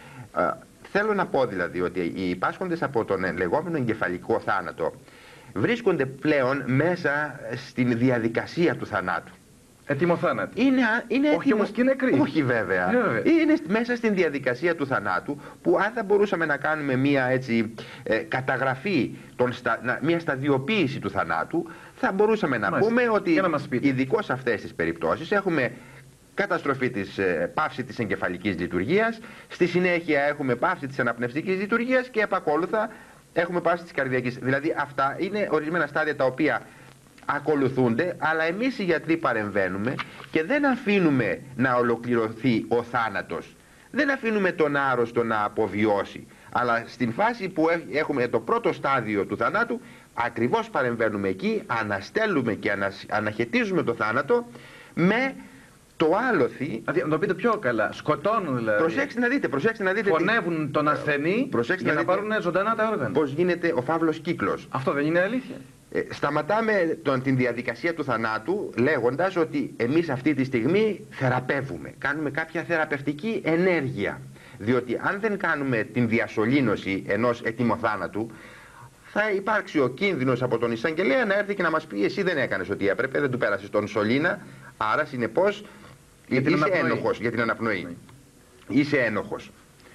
Θέλω να πω δηλαδή ότι οι πάσχοντες από τον λεγόμενο εγκεφαλικό θάνατο βρίσκονται πλέον μέσα στην διαδικασία του θανάτου. Ετοιμοθάνατοι. Είναι όχι όμως και νεκροί. Όχι βέβαια. Είναι μέσα στην διαδικασία του θανάτου, που αν θα μπορούσαμε να κάνουμε μία έτσι καταγραφή, μία σταδιοποίηση του θανάτου, θα μπορούσαμε να πούμε ότι ειδικώς σε αυτές τις περιπτώσεις έχουμε καταστροφή της πάυση της εγκεφαλικής λειτουργίας, στη συνέχεια έχουμε πάυση της αναπνευστικής λειτουργίας και επακόλουθα έχουμε πάυση της καρδιακής. Δηλαδή αυτά είναι ορισμένα στάδια τα οποία ακολουθούνται, αλλά εμείς οι γιατροί παρεμβαίνουμε και δεν αφήνουμε να ολοκληρωθεί ο θάνατος. Δεν αφήνουμε τον άρρωστο να αποβιώσει. Αλλά στην φάση που έχουμε το πρώτο στάδιο του θανάτου, ακριβώς παρεμβαίνουμε εκεί, αναστέλουμε και αναχαιτίζουμε το θάνατο με το άλοθη. Να το πείτε πιο καλά. Σκοτώνουν δηλαδή. Προσέξτε να δείτε. Φωνεύουν τον ασθενή για να πάρουν ζωντανά τα όργανα. Πώς γίνεται ο φαύλος κύκλος. Αυτό δεν είναι αλήθεια? Σταματάμε την διαδικασία του θανάτου λέγοντας ότι εμείς αυτή τη στιγμή θεραπεύουμε. Κάνουμε κάποια θεραπευτική ενέργεια. Διότι αν δεν κάνουμε την διασωλήνωση ενός ετοιμοθάνατου, θα υπάρξει ο κίνδυνος από τον εισαγγελέα να έρθει και να μας πει: εσύ δεν έκανες ό,τι έπρεπε, δεν του πέρασες τον σωλήνα, άρα συνεπώς είσαι ένοχος για την αναπνοή. Είσαι ένοχος.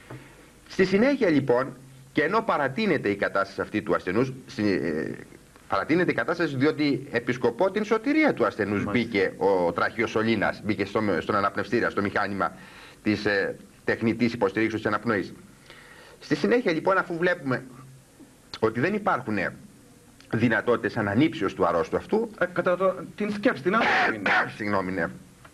Στη συνέχεια λοιπόν, και ενώ παρατείνεται η κατάσταση αυτή του ασθενούς, παρατείνεται η κατάσταση διότι επί σκοπό την σωτηρία του ασθενούς μπήκε ο τραχιοσωλήνας, μπήκε στον αναπνευστήρα, στο μηχάνημα της τεχνητής υποστηρίξεως της αναπνοής. Στη συνέχεια λοιπόν, αφού βλέπουμε ότι δεν υπάρχουν δυνατότητες ανανύψεως του αρρώστου αυτού, κατά την σκέψη, την άποψη. Συγγνώμη, ναι.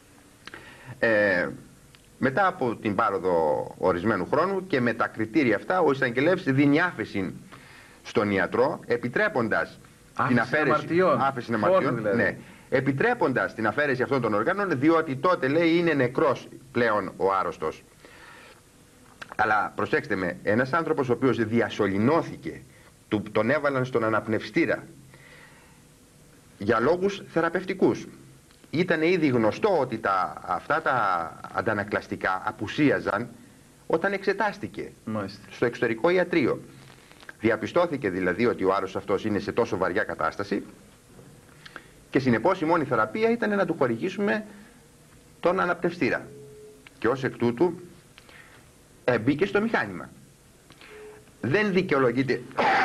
Μετά από την πάροδο ορισμένου χρόνου και με τα κριτήρια αυτά, ο εισαγγελεύς δίνει άφεση στον ιατρό, επιτρέποντας την άφεση αμαρτιών, δηλαδή. Ναι, επιτρέποντας την αφαίρεση αυτών των οργάνων, διότι τότε λέει είναι νεκρός πλέον ο άρρωστος. Αλλά προσέξτε με, ένας άνθρωπος ο οποίος διασωληνώθηκε, τον έβαλαν στον αναπνευστήρα για λόγους θεραπευτικούς. Ήταν ήδη γνωστό ότι αυτά τα αντανακλαστικά απουσίαζαν όταν εξετάστηκε στο εξωτερικό ιατρείο. Διαπιστώθηκε δηλαδή ότι ο άρρωστος αυτός είναι σε τόσο βαριά κατάσταση και συνεπώς η μόνη θεραπεία ήταν να του χορηγήσουμε τον αναπνευστήρα. Και ως εκ τούτου μπήκε στο μηχάνημα. Δεν δικαιολογείται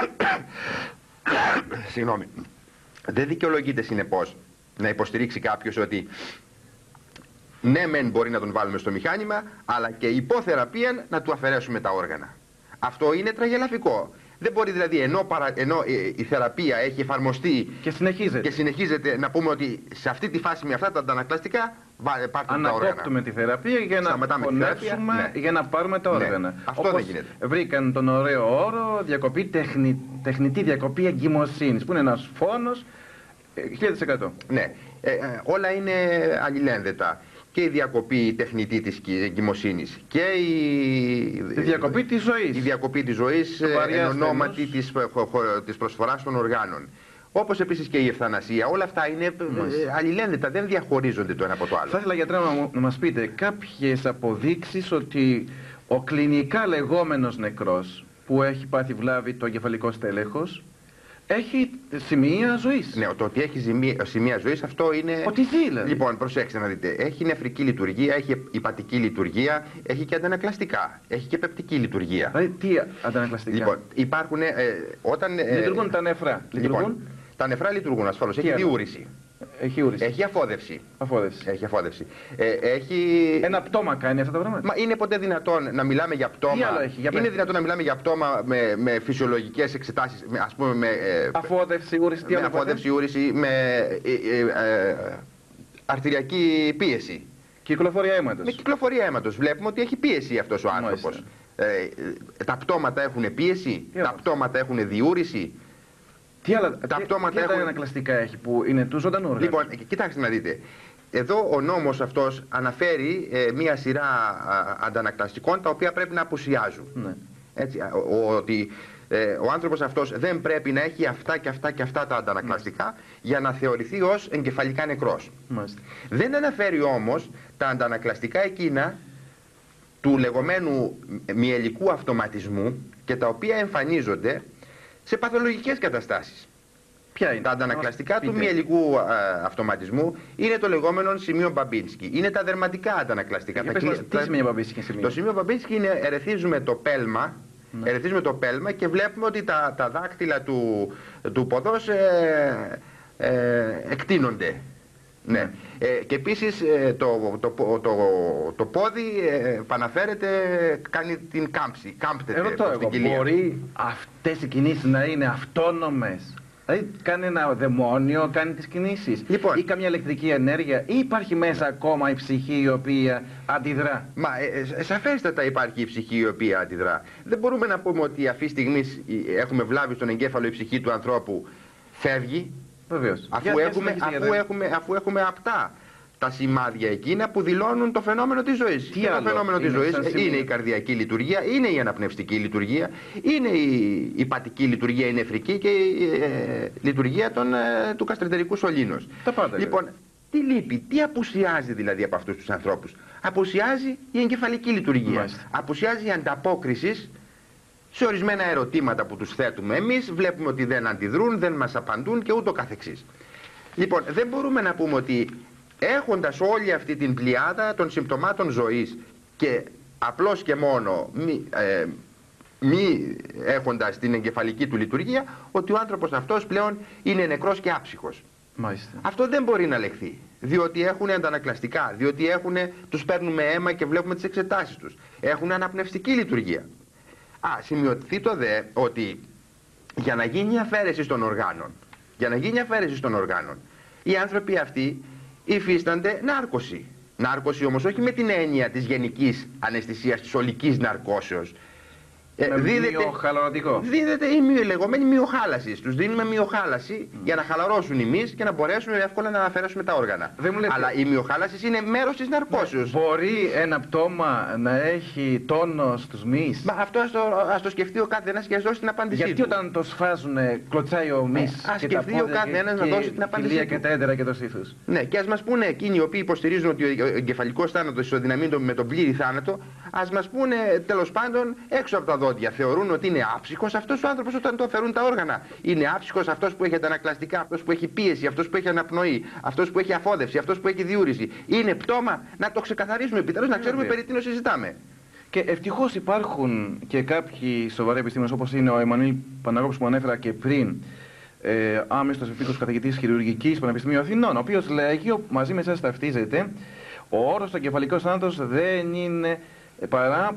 συγγνώμη, δεν δικαιολογείται συνεπώς να υποστηρίξει κάποιος ότι ναι μεν μπορεί να τον βάλουμε στο μηχάνημα, αλλά και υποθεραπεία να του αφαιρέσουμε τα όργανα. Αυτό είναι τραγελαφικό. Δεν μπορεί δηλαδή ενώ η θεραπεία έχει εφαρμοστεί και συνεχίζεται να πούμε ότι σε αυτή τη φάση με αυτά τα αντανακλαστικά πάρτε τα όργανα. Ανακόπτουμε τη θεραπεία για να φωνεύσουμε, ναι, για να πάρουμε τα όργανα. Ναι, αυτό όπως δεν γίνεται. Βρήκαν τον ωραίο όρο τεχνητή διακοπή εγκυμοσύνης, που είναι ένας φόνος 1000%. Ναι, όλα είναι αλληλένδετα. Και η διακοπή τεχνητή της εγκυμοσύνης και η διακοπή της ζωής. Η διακοπή της ζωής εν ονόματι της προσφοράς των οργάνων. Όπως επίσης και η ευθανασία. Όλα αυτά είναι αλληλένδετα, δεν διαχωρίζονται το ένα από το άλλο. Θα ήθελα, γιατρέ, να μας πείτε κάποιες αποδείξεις ότι ο κλινικά λεγόμενος νεκρός που έχει πάθει βλάβη το εγκεφαλικό στέλεχος Έχει σημεία ζωής. Ναι, το ότι έχει σημεία ζωής, αυτό είναι. Ότι ζει, δηλαδή. Λοιπόν, προσέξτε να δείτε. Έχει νεφρική λειτουργία, έχει υπατική λειτουργία, έχει και αντανακλαστικά. Έχει και πεπτική λειτουργία. Δηλαδή, τι αντανακλαστικά? Λοιπόν, υπάρχουν. Λειτουργούν τα νεφρά. Λοιπόν, τα νεφρά λειτουργούν ασφαλώς. Έχει διούρηση. Έχει ούρηση. Έχει αφόδευση. Έχει αφόδευση. Έχει... Ένα πτώμα κάνει αυτά τα πράγματα. Μα είναι ποτέ δυνατόν να μιλάμε για πτώμα? Τι άλλο έχει, είναι δυνατόν να μιλάμε για πτώμα με φυσιολογικές εξετάσεις, ας πούμε με... αφόδευση, ούρηση, τι άλλο? Αφόδευση, ούρηση, με αρτηριακή πίεση. Κυκλοφορία αίματος. Με κυκλοφορία αίματος. Βλέπουμε ότι έχει πίεση αυτός ο άνθρωπος. Τα πτώματα έχουν πίεση, τα πτώματα έχουν διούρηση. Τι άλλα ανακλαστικά έχει που είναι του ζωντανού όργανου? Λοιπόν, κοιτάξτε να δείτε. Εδώ ο νόμος αυτός αναφέρει μία σειρά αντανακλαστικών τα οποία πρέπει να απουσιάζουν. Ναι. Έτσι, ότι ο άνθρωπος αυτός δεν πρέπει να έχει αυτά και αυτά και αυτά τα αντανακλαστικά για να θεωρηθεί ως εγκεφαλικά νεκρός. Δεν αναφέρει όμως τα αντανακλαστικά εκείνα του λεγόμενου μυελικού αυτοματισμού και τα οποία εμφανίζονται σε παθολογικές καταστάσεις. Ποια είναι? Τα αντανακλαστικά του μυελικού αυτοματισμού είναι το λεγόμενο σημείο Μπαμπίνσκι. Είναι τα δερματικά αντανακλαστικά. Τι σημαίνει Μπαμπίνσκι? Το σημείο Μπαμπίνσκι είναι ερεθίζουμε το πέλμα, ερεθίζουμε το πέλμα και βλέπουμε ότι τα δάκτυλα του ποδός εκτείνονται. Ναι. Και επίσης το πόδι παναφέρεται, κάνει την κάμψη, κάμπτεται. Μπορεί αυτές οι κινήσεις να είναι αυτόνομες? Δηλαδή κάνει ένα δαιμόνιο, κάνει τις κινήσεις, ή καμιά ηλεκτρική ενέργεια, ή υπάρχει μέσα ακόμα η ψυχή η οποία αντιδρά? Μα σαφέστατα υπάρχει η ψυχή η οποία αντιδρά. Δεν μπορούμε να πούμε ότι αυτή τη στιγμή έχουμε βλάβει στον εγκέφαλο η ψυχή του ανθρώπου φεύγει. Βεβαίως. Αφού έχουμε απτά τα σημάδια εκείνα που δηλώνουν το φαινόμενο της ζωής. Και το φαινόμενο της ζωής είναι η καρδιακή λειτουργία, είναι η αναπνευστική λειτουργία, είναι η υπατική λειτουργία, η νεφρική και η λειτουργία του καστρεντερικού σωλήνους. Τα πάντα. Λοιπόν, τι λείπει, τι απουσιάζει δηλαδή από αυτούς τους ανθρώπους? Απουσιάζει η εγκεφαλική λειτουργία. Απουσιάζει η ανταπόκριση σε ορισμένα ερωτήματα που τους θέτουμε εμείς. Βλέπουμε ότι δεν αντιδρούν, δεν μας απαντούν και ούτω καθεξής. Λοιπόν, δεν μπορούμε να πούμε ότι έχοντας όλη αυτή την πλειάδα των συμπτωμάτων ζωής και απλώς και μόνο μη έχοντας την εγκεφαλική του λειτουργία, ότι ο άνθρωπος αυτός πλέον είναι νεκρός και άψυχος. Μάλιστα. Αυτό δεν μπορεί να λεχθεί, διότι έχουν αντανακλαστικά, διότι τους παίρνουμε αίμα και βλέπουμε τις εξετάσεις τους. Έχουν αναπνευστική λειτουργία. Σημειωθεί το δε ότι για να γίνει αφαίρεση των οργάνων, οι άνθρωποι αυτοί υφίστανται νάρκωση. Νάρκωση όμως όχι με την έννοια της γενικής αναισθησίας, της ολικής ναρκώσεως. Δίδεται η λεγόμενη μυοχάλαση. Τους δίνουμε μυοχάλαση για να χαλαρώσουν εμείς και να μπορέσουμε εύκολα να αφαιρέσουμε τα όργανα. Αλλά η μυοχάλαση είναι μέρος της ναρκώσεως. Μπορεί ένα πτώμα να έχει τόνο στους μυς? Μα αυτό ας το σκεφτεί ο καθένας και ας δώσει την απάντησή του. Γιατί όταν το σφάζουν κλωτσάει ο μυς και τα πόδια και τα έντερα και το στήθος? Ναι, και ας μας πούνε εκείνοι οι οποίοι υποστηρίζουν ότι ο εγκεφαλικός θάνατος ισοδυναμεί με τον πλήρη θάνατο, ας μας πούνε τέλος πάντων έξω από τα δόντια. Θεωρούν ότι είναι άψυχος αυτός ο άνθρωπος όταν του αφαιρούν τα όργανα. Είναι άψυχος αυτός που έχει αντανακλαστικά, αυτός που έχει πίεση, αυτός που έχει αναπνοή, αυτός που έχει αφόδευση, αυτός που έχει διούρηση. Είναι πτώμα? Να το ξεκαθαρίσουμε επιτέλους, να ξέρουμε περί τίνος συζητάμε. Και ευτυχώς υπάρχουν και κάποιοι σοβαροί επιστήμονες, όπως είναι ο Εμμανουήλ Παναγόπουλος που ανέφερα και πριν, άμεστος επίκος καθηγητής χειρουργικής Πανεπιστημίου Αθηνών, ο οποίος λέγει, μαζί με εσάς ταυτίζεται, ο όρος εγκεφαλικός θάνατος δεν είναι παρά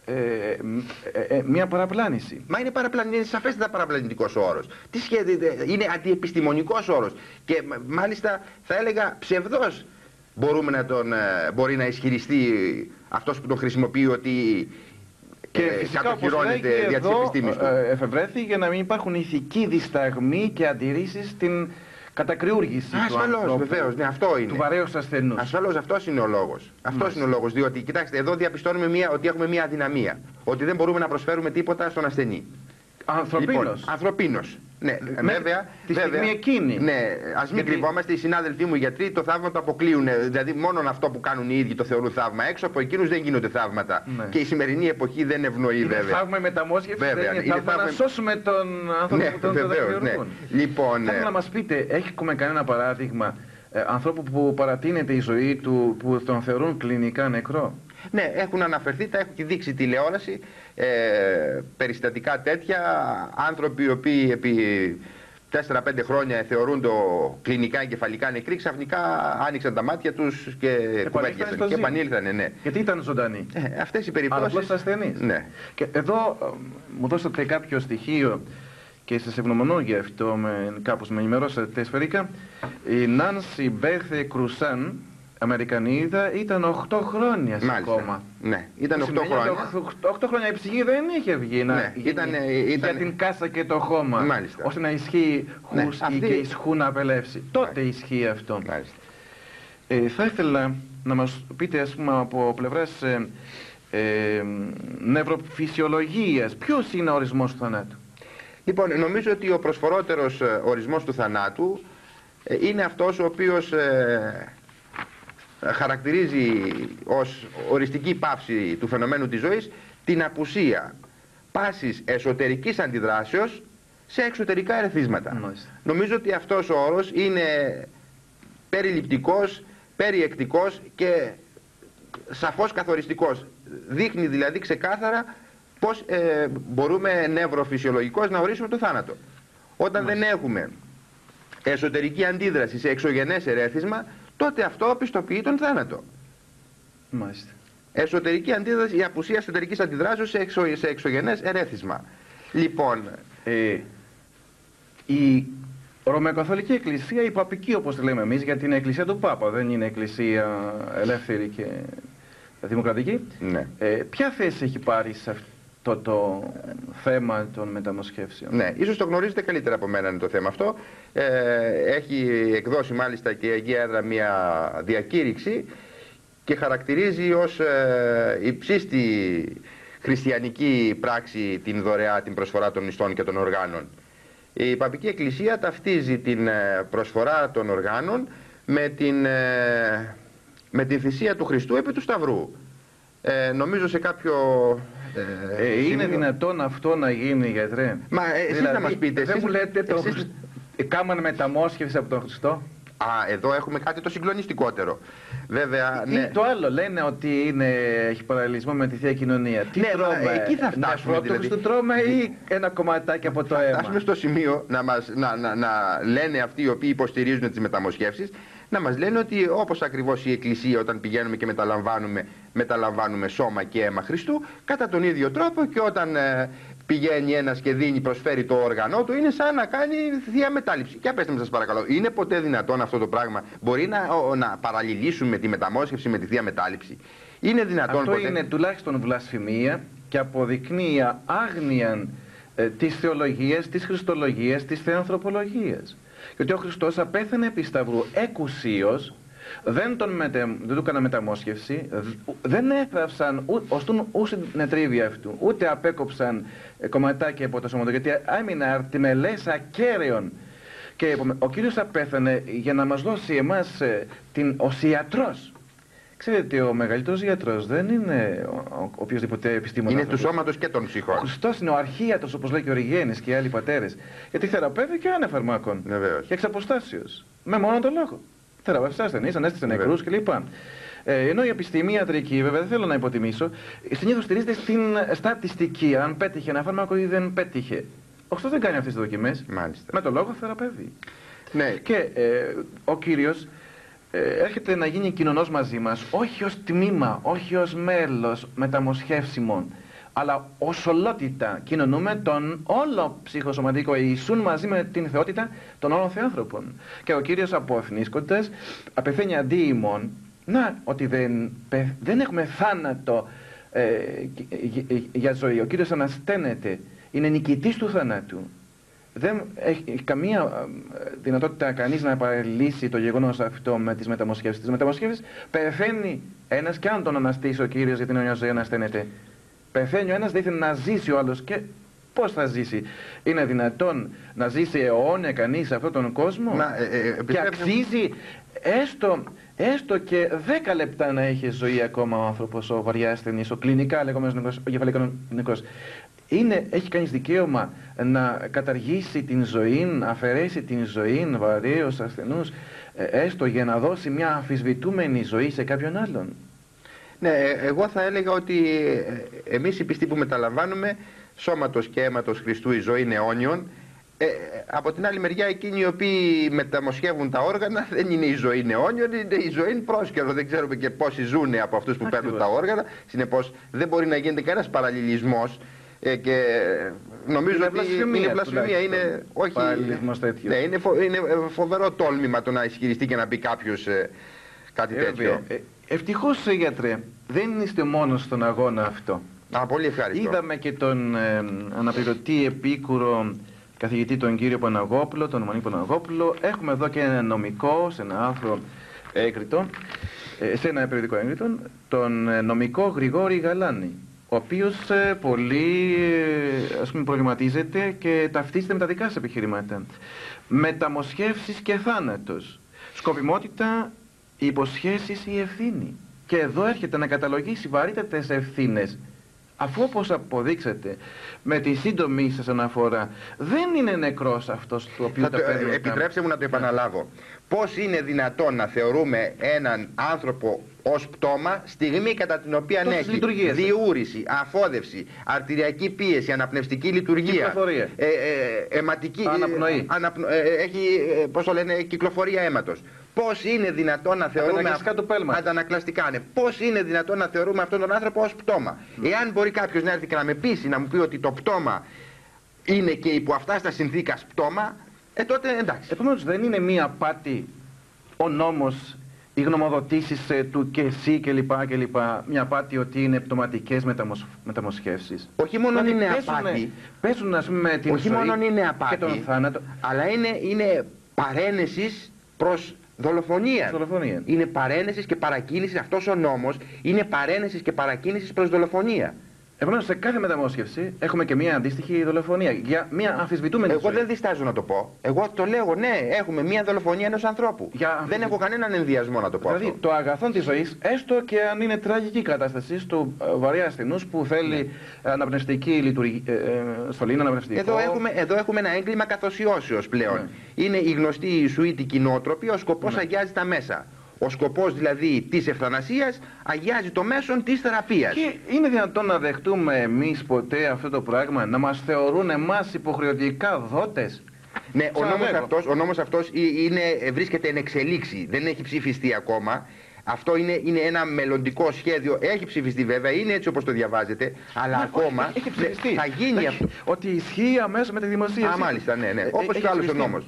μια παραπλάνηση. Μα είναι σαφέστατα παραπλανητικός ο όρος. Τι είναι αντιεπιστημονικός όρος. Και μάλιστα θα έλεγα ψευδός μπορεί να ισχυριστεί αυτός που τον χρησιμοποιεί ότι κατοχυρώνεται δια της επιστήμης του. Εφευρέθη για να μην υπάρχουν ηθικοί δισταγμοί και αντιρρήσεις στην κατακριούργηση ασφαλώς, βεβαίως, ναι, αυτό είναι. Του βαρέως ασθενούς. Ασφαλώς, αυτός είναι ο λόγος. Αυτός είναι ο λόγος, διότι, κοιτάξτε, εδώ διαπιστώνουμε ότι έχουμε μια αδυναμία. Ότι δεν μπορούμε να προσφέρουμε τίποτα στον ασθενή. Ανθρωπίνος. Λοιπόν, ανθρωπίνος. Ναι, βέβαια. Τη στιγμή εκείνη. Ναι, ας μην κρυβόμαστε, οι συνάδελφοί μου γιατροί το θαύμα το αποκλείουν. Δηλαδή, μόνο αυτό που κάνουν οι ίδιοι το θεωρούν θαύμα. Έξω από εκείνους δεν γίνονται θαύματα. Ναι. Και η σημερινή εποχή δεν ευνοεί, Είναι βέβαια. θαύμα η μεταμόσχευση, Βέβαια, δεν είναι θαύμα να σώσουμε τον άνθρωπο ναι, που τον βεβαίως, ναι. Λοιπόν, θέλω να μας πείτε, έχουμε κανένα παράδειγμα ανθρώπου που παρατείνεται η ζωή του, που τον θεωρούν κλινικά νεκρό? Ναι, έχουν αναφερθεί, τα έχει δείξει τηλεόραση, περιστατικά τέτοια, άνθρωποι οι οποίοι επί 4-5 χρόνια θεωρούν το κλινικά εγκεφαλικά νεκροί, ξαφνικά άνοιξαν τα μάτια τους και κουβέντιασαν και επανήλθανε, ναι. Γιατί ήταν ζωντανοί. Αυτές οι περιπτώσεις. Απλώς ασθενείς. Ναι. Και εδώ μου δώσατε κάποιο στοιχείο και σας ευγνωμονώ γι' αυτό, κάπως με ενημερώσατε σφαιρικά. Η Νάνσι Μπέθε Κρουσάν, Αμερικανίδα, ήταν 8 χρόνια σε κόμμα. Ναι, ήταν 8 χρόνια. 8 χρόνια η ψυχή δεν είχε βγει για την κάσα και το χώμα. Μάλιστα. Ώστε να ισχύει χους ή και ισχού να απελεύσει. Τότε ισχύει αυτό. Θα ήθελα να μας πείτε, ας πούμε, από πλευράς νευροφυσιολογίας, ποιος είναι ο ορισμός του θανάτου? Λοιπόν, νομίζω ότι ο προσφορότερος ορισμός του θανάτου είναι αυτός ο οποίος χαρακτηρίζει ως οριστική πάυση του φαινομένου της ζωής την απουσία πάσης εσωτερικής αντιδράσεως σε εξωτερικά ερεθίσματα. Νομίζω ότι αυτός ο όρος είναι περιληπτικός, περιεκτικός και σαφώς καθοριστικός. Δείχνει δηλαδή ξεκάθαρα πώς μπορούμε νευροφυσιολογικώς να ορίσουμε το θάνατο. Όταν δεν έχουμε εσωτερική αντίδραση σε εξωγενές ερέθισμα, τότε αυτό πιστοποιεί τον θάνατο. Μάλιστα. Εσωτερική αντίδραση, η απουσία εσωτερικής αντιδράσεως σε εξωγενές ερέθισμα. Λοιπόν, η Ρωμαιοκαθολική Εκκλησία, η παπική όπως τη λέμε εμείς, γιατί είναι εκκλησία του Πάπα, δεν είναι εκκλησία ελεύθερη και δημοκρατική. Ναι. Ποια θέση έχει πάρει σε αυτό το θέμα των μεταμοσχεύσεων? Ναι, ίσως το γνωρίζετε καλύτερα από μένα είναι το θέμα αυτό. Έχει εκδώσει μάλιστα και η Αγία Έδρα μια διακήρυξη και χαρακτηρίζει ως υψίστη χριστιανική πράξη την δωρεά, την προσφορά των μισθών και των οργάνων. Η Παπική Εκκλησία ταυτίζει την προσφορά των οργάνων με την θυσία του Χριστού επί του Σταυρού. Νομίζω σε κάποιο... είναι δυνατόν αυτό να γίνει, γιατρέ? Μα εσείς δηλαδή, να μας πείτε. Δεν μου λέτε κάμαν μεταμόσχευση από τον Χριστό? Εδώ έχουμε κάτι το συγκλονιστικότερο. Βέβαια, ή το άλλο, λένε ότι έχει παραλληλισμό με τη Θεία Κοινωνία. Τι τρώμε? Εκεί θα φτάσουμε. Δηλαδή. Του τρώμε ή ένα κομματάκι από το αίμα? Θα φτάσουμε στο σημείο να λένε αυτοί οι οποίοι υποστηρίζουν τις μεταμοσχεύσεις, να μας λένε ότι όπως ακριβώς η Εκκλησία όταν πηγαίνουμε και μεταλαμβάνουμε σώμα και αίμα Χριστού, κατά τον ίδιο τρόπο και όταν πηγαίνει ένας και προσφέρει το όργανό του, είναι σαν να κάνει θεία μετάληψη. Και πέστε με σας παρακαλώ, είναι ποτέ δυνατόν αυτό το πράγμα? Μπορεί να παραλληλήσουμε τη μεταμόσχευση με τη θεία μετάληψη? Είναι δυνατόν? Αυτό είναι τουλάχιστον βλασφημία και αποδεικνύει άγνοια της θεολογίας, της χριστολογίας, της θεανθρωπολογίας. Γιατί ο Χριστός απέθανε επί σταυρού εκουσίως, δεν του έκανα μεταμόσχευση, δεν έθραυσαν ούτε νετρίβια αυτού, ούτε απέκοψαν κομματάκια από το σώμα του, γιατί έμεινε αρτιμελές ακέραιον. Και ο Κύριος απέθανε για να μας δώσει εμάς ως ιατρός. Ξέρετε, ο μεγαλύτερος ιατρός δεν είναι οποιοδήποτε επιστήμονας. Είναι του σώματος και των ψυχών. Ο Χριστός είναι ο αρχίατρος, όπως λέει και ο Ριγένης και οι άλλοι πατέρες. Γιατί θεραπεύει και άνευ φαρμάκων. Και εξ αποστάσεως. Με μόνο τον λόγο. Θεραπεύσε ασθενείς, ανέστησε νεκρούς κλπ. Ενώ η επιστήμη ιατρική, βέβαια, δεν θέλω να υποτιμήσω, συνήθως στηρίζεται στην στατιστική. Αν πέτυχε ένα φάρμακο ή δεν πέτυχε. Ο Χριστός δεν κάνει αυτές τις δοκιμές. Μάλιστα. Με τον λόγο θεραπεύει. Ναι. Και ο Κύριος έρχεται να γίνει κοινωνός μαζί μας, όχι ως τμήμα, όχι ως μέλος μεταμοσχεύσιμων, αλλά ως ολότητα. Κοινωνούμε τον όλο ψυχοσωματικό Ιησούν μαζί με την θεότητα των όλων θεάνθρωπων. Και ο Κύριος απόθνησκοντας απευθύνει αντί ημών, ότι δεν έχουμε θάνατο για ζωή. Ο Κύριος ανασταίνεται, είναι νικητής του θανάτου. Δεν έχει καμία δυνατότητα κανείς να παραλύσει το γεγονός αυτό με τις μεταμοσχεύσεις. Τις μεταμοσχεύσεις πεθαίνει ένας, και αν τον αναστήσει ο Κύριος, γιατί είναι μια ζωή ανασταίνεται, πεθαίνει ο ένας, δεν ήθελε να ζήσει ο άλλος και Πώς θα ζήσει? Είναι δυνατόν να ζήσει αιώνια κανείς σε αυτόν τον κόσμο? Και αξίζει έστω και 10 λεπτά να έχει ζωή ακόμα ο άνθρωπος, ο βαριά ασθενής, ο κλινικά λεγόμενος νεκρός, ο κεφαλικά νεκρός? Έχει κανείς δικαίωμα να καταργήσει την ζωή, να αφαιρέσει την ζωή βαρέως ασθενούς, έστω για να δώσει μια αμφισβητούμενη ζωή σε κάποιον άλλον? Ναι, εγώ θα έλεγα ότι εμείς οι πιστοί που μεταλαμβάνουμε σώματος και αίματος Χριστού η ζωή είναι αιώνιον. Από την άλλη μεριά, εκείνοι οι οποίοι μεταμοσχεύουν τα όργανα, δεν είναι η ζωή αιώνιον, είναι η ζωή πρόσκαιρο. Δεν ξέρουμε και πόσοι ζουν από αυτούς που παίρνουν τα όργανα. Συνεπώς δεν μπορεί να γίνεται κανένας παραλληλισμός. Και νομίζω ότι είναι βλασφημία. Είναι, όχι, ναι, είναι φοβερό τόλμημα το να ισχυριστεί και να πει κάποιος κάτι τέτοιο. Ευτυχώς, γιατρέ, δεν είστε μόνος στον αγώνα αυτό. Πολύ ευχαριστώ. Είδαμε και τον αναπληρωτή επίκουρο καθηγητή, τον κύριο Παναγόπουλο, τον Μανί Παναγόπουλο. Έχουμε εδώ και ένα νομικό, σε ένα άρθρο έγκριτο, σε ένα περιοδικό έγκριτο, τον νομικό Γρηγόρη Γαλάνη, ο οποίος πολύ προβληματίζεται και ταυτίζεται με τα δικά σας επιχειρήματα. Μεταμοσχεύσεις και θάνατος, σκοπιμότητα, υποσχέσεις ή ευθύνη. Και εδώ έρχεται να καταλογίσει βαρύτατες ευθύνες, αφού όπως αποδείξατε με τη σύντομη σας αναφορά δεν είναι νεκρός αυτός του οποίου τα παίρνουν. Επιτρέψτε μου να το επαναλάβω. Πώς είναι δυνατόν να θεωρούμε έναν άνθρωπο ως πτώμα στιγμή κατά την οποία έχει διούρηση, αφόδευση, αρτηριακή πίεση, αναπνευστική λειτουργία, αιματική αναπνοή, έχει, πώς το λένε, κυκλοφορία αίματος? Πώς είναι δυνατόν να θεωρούμε αντανακλαστικά, ναι. Πώς είναι δυνατόν να θεωρούμε αυτόν τον άνθρωπο ως πτώμα? Εάν μπορεί κάποιος να έρθει και να με πείσει, να μου πει ότι το πτώμα είναι και υπό αυτά στα συνθήκας πτώμα, τότε εντάξει. Επομένως δεν είναι μία απάτη ο νόμος, οι γνωμοδοτήσεις του και εσύ κλπ. Μια απάτη ότι είναι πτωματικές μεταμοσχεύσεις? Όχι μόνο είναι απάτη. Παίζουν, ας πούμε, την όχι ζωή μόνο είναι απάτη, και τον θάνατο, αλλά είναι παρένεσης προς δολοφονία. Είναι παρένεσης και παρακίνησης. Αυτός ο νόμος είναι παρένεσης και παρακίνησης προς δολοφονία. Επομένως, σε κάθε μεταμόσχευση έχουμε και μια αντίστοιχη δολοφονία για μια αμφισβητούμενη ζωή. Εγώ δεν διστάζω να το πω. Εγώ το λέω, ναι, έχουμε μια δολοφονία ενός ανθρώπου. Δεν έχω κανέναν ενδιασμό να το πω. Δηλαδή, το αγαθόν της ζωής, έστω και αν είναι τραγική κατάσταση του βαρέα ασθενούς που θέλει αναπνευστική λειτουργία, σωλήνα αναπνευστικό. Εδώ έχουμε ένα έγκλημα καθοσιώσεως πλέον. Είναι η γνωστή ιησουήτικη νοοτροπία, ο σκοπός αγιάζει τα μέσα. Ο σκοπός δηλαδή της ευθανασίας αγιάζει το μέσον της θεραπείας. Και είναι δυνατόν να δεχτούμε εμείς ποτέ αυτό το πράγμα, να μας θεωρούν εμάς υποχρεωτικά δότες? Ναι, ο νόμος αυτός βρίσκεται εν εξελίξη, δεν έχει ψηφιστεί ακόμα. Αυτό είναι ένα μελλοντικό σχέδιο, έχει ψηφιστεί βέβαια, είναι έτσι όπως το διαβάζετε, αλλά ακόμα θα γίνει αυτό. Ότι ισχύει αμέσως με τη δημοσίευση. Μάλιστα, ναι, όπως και άλλος ο νόμος.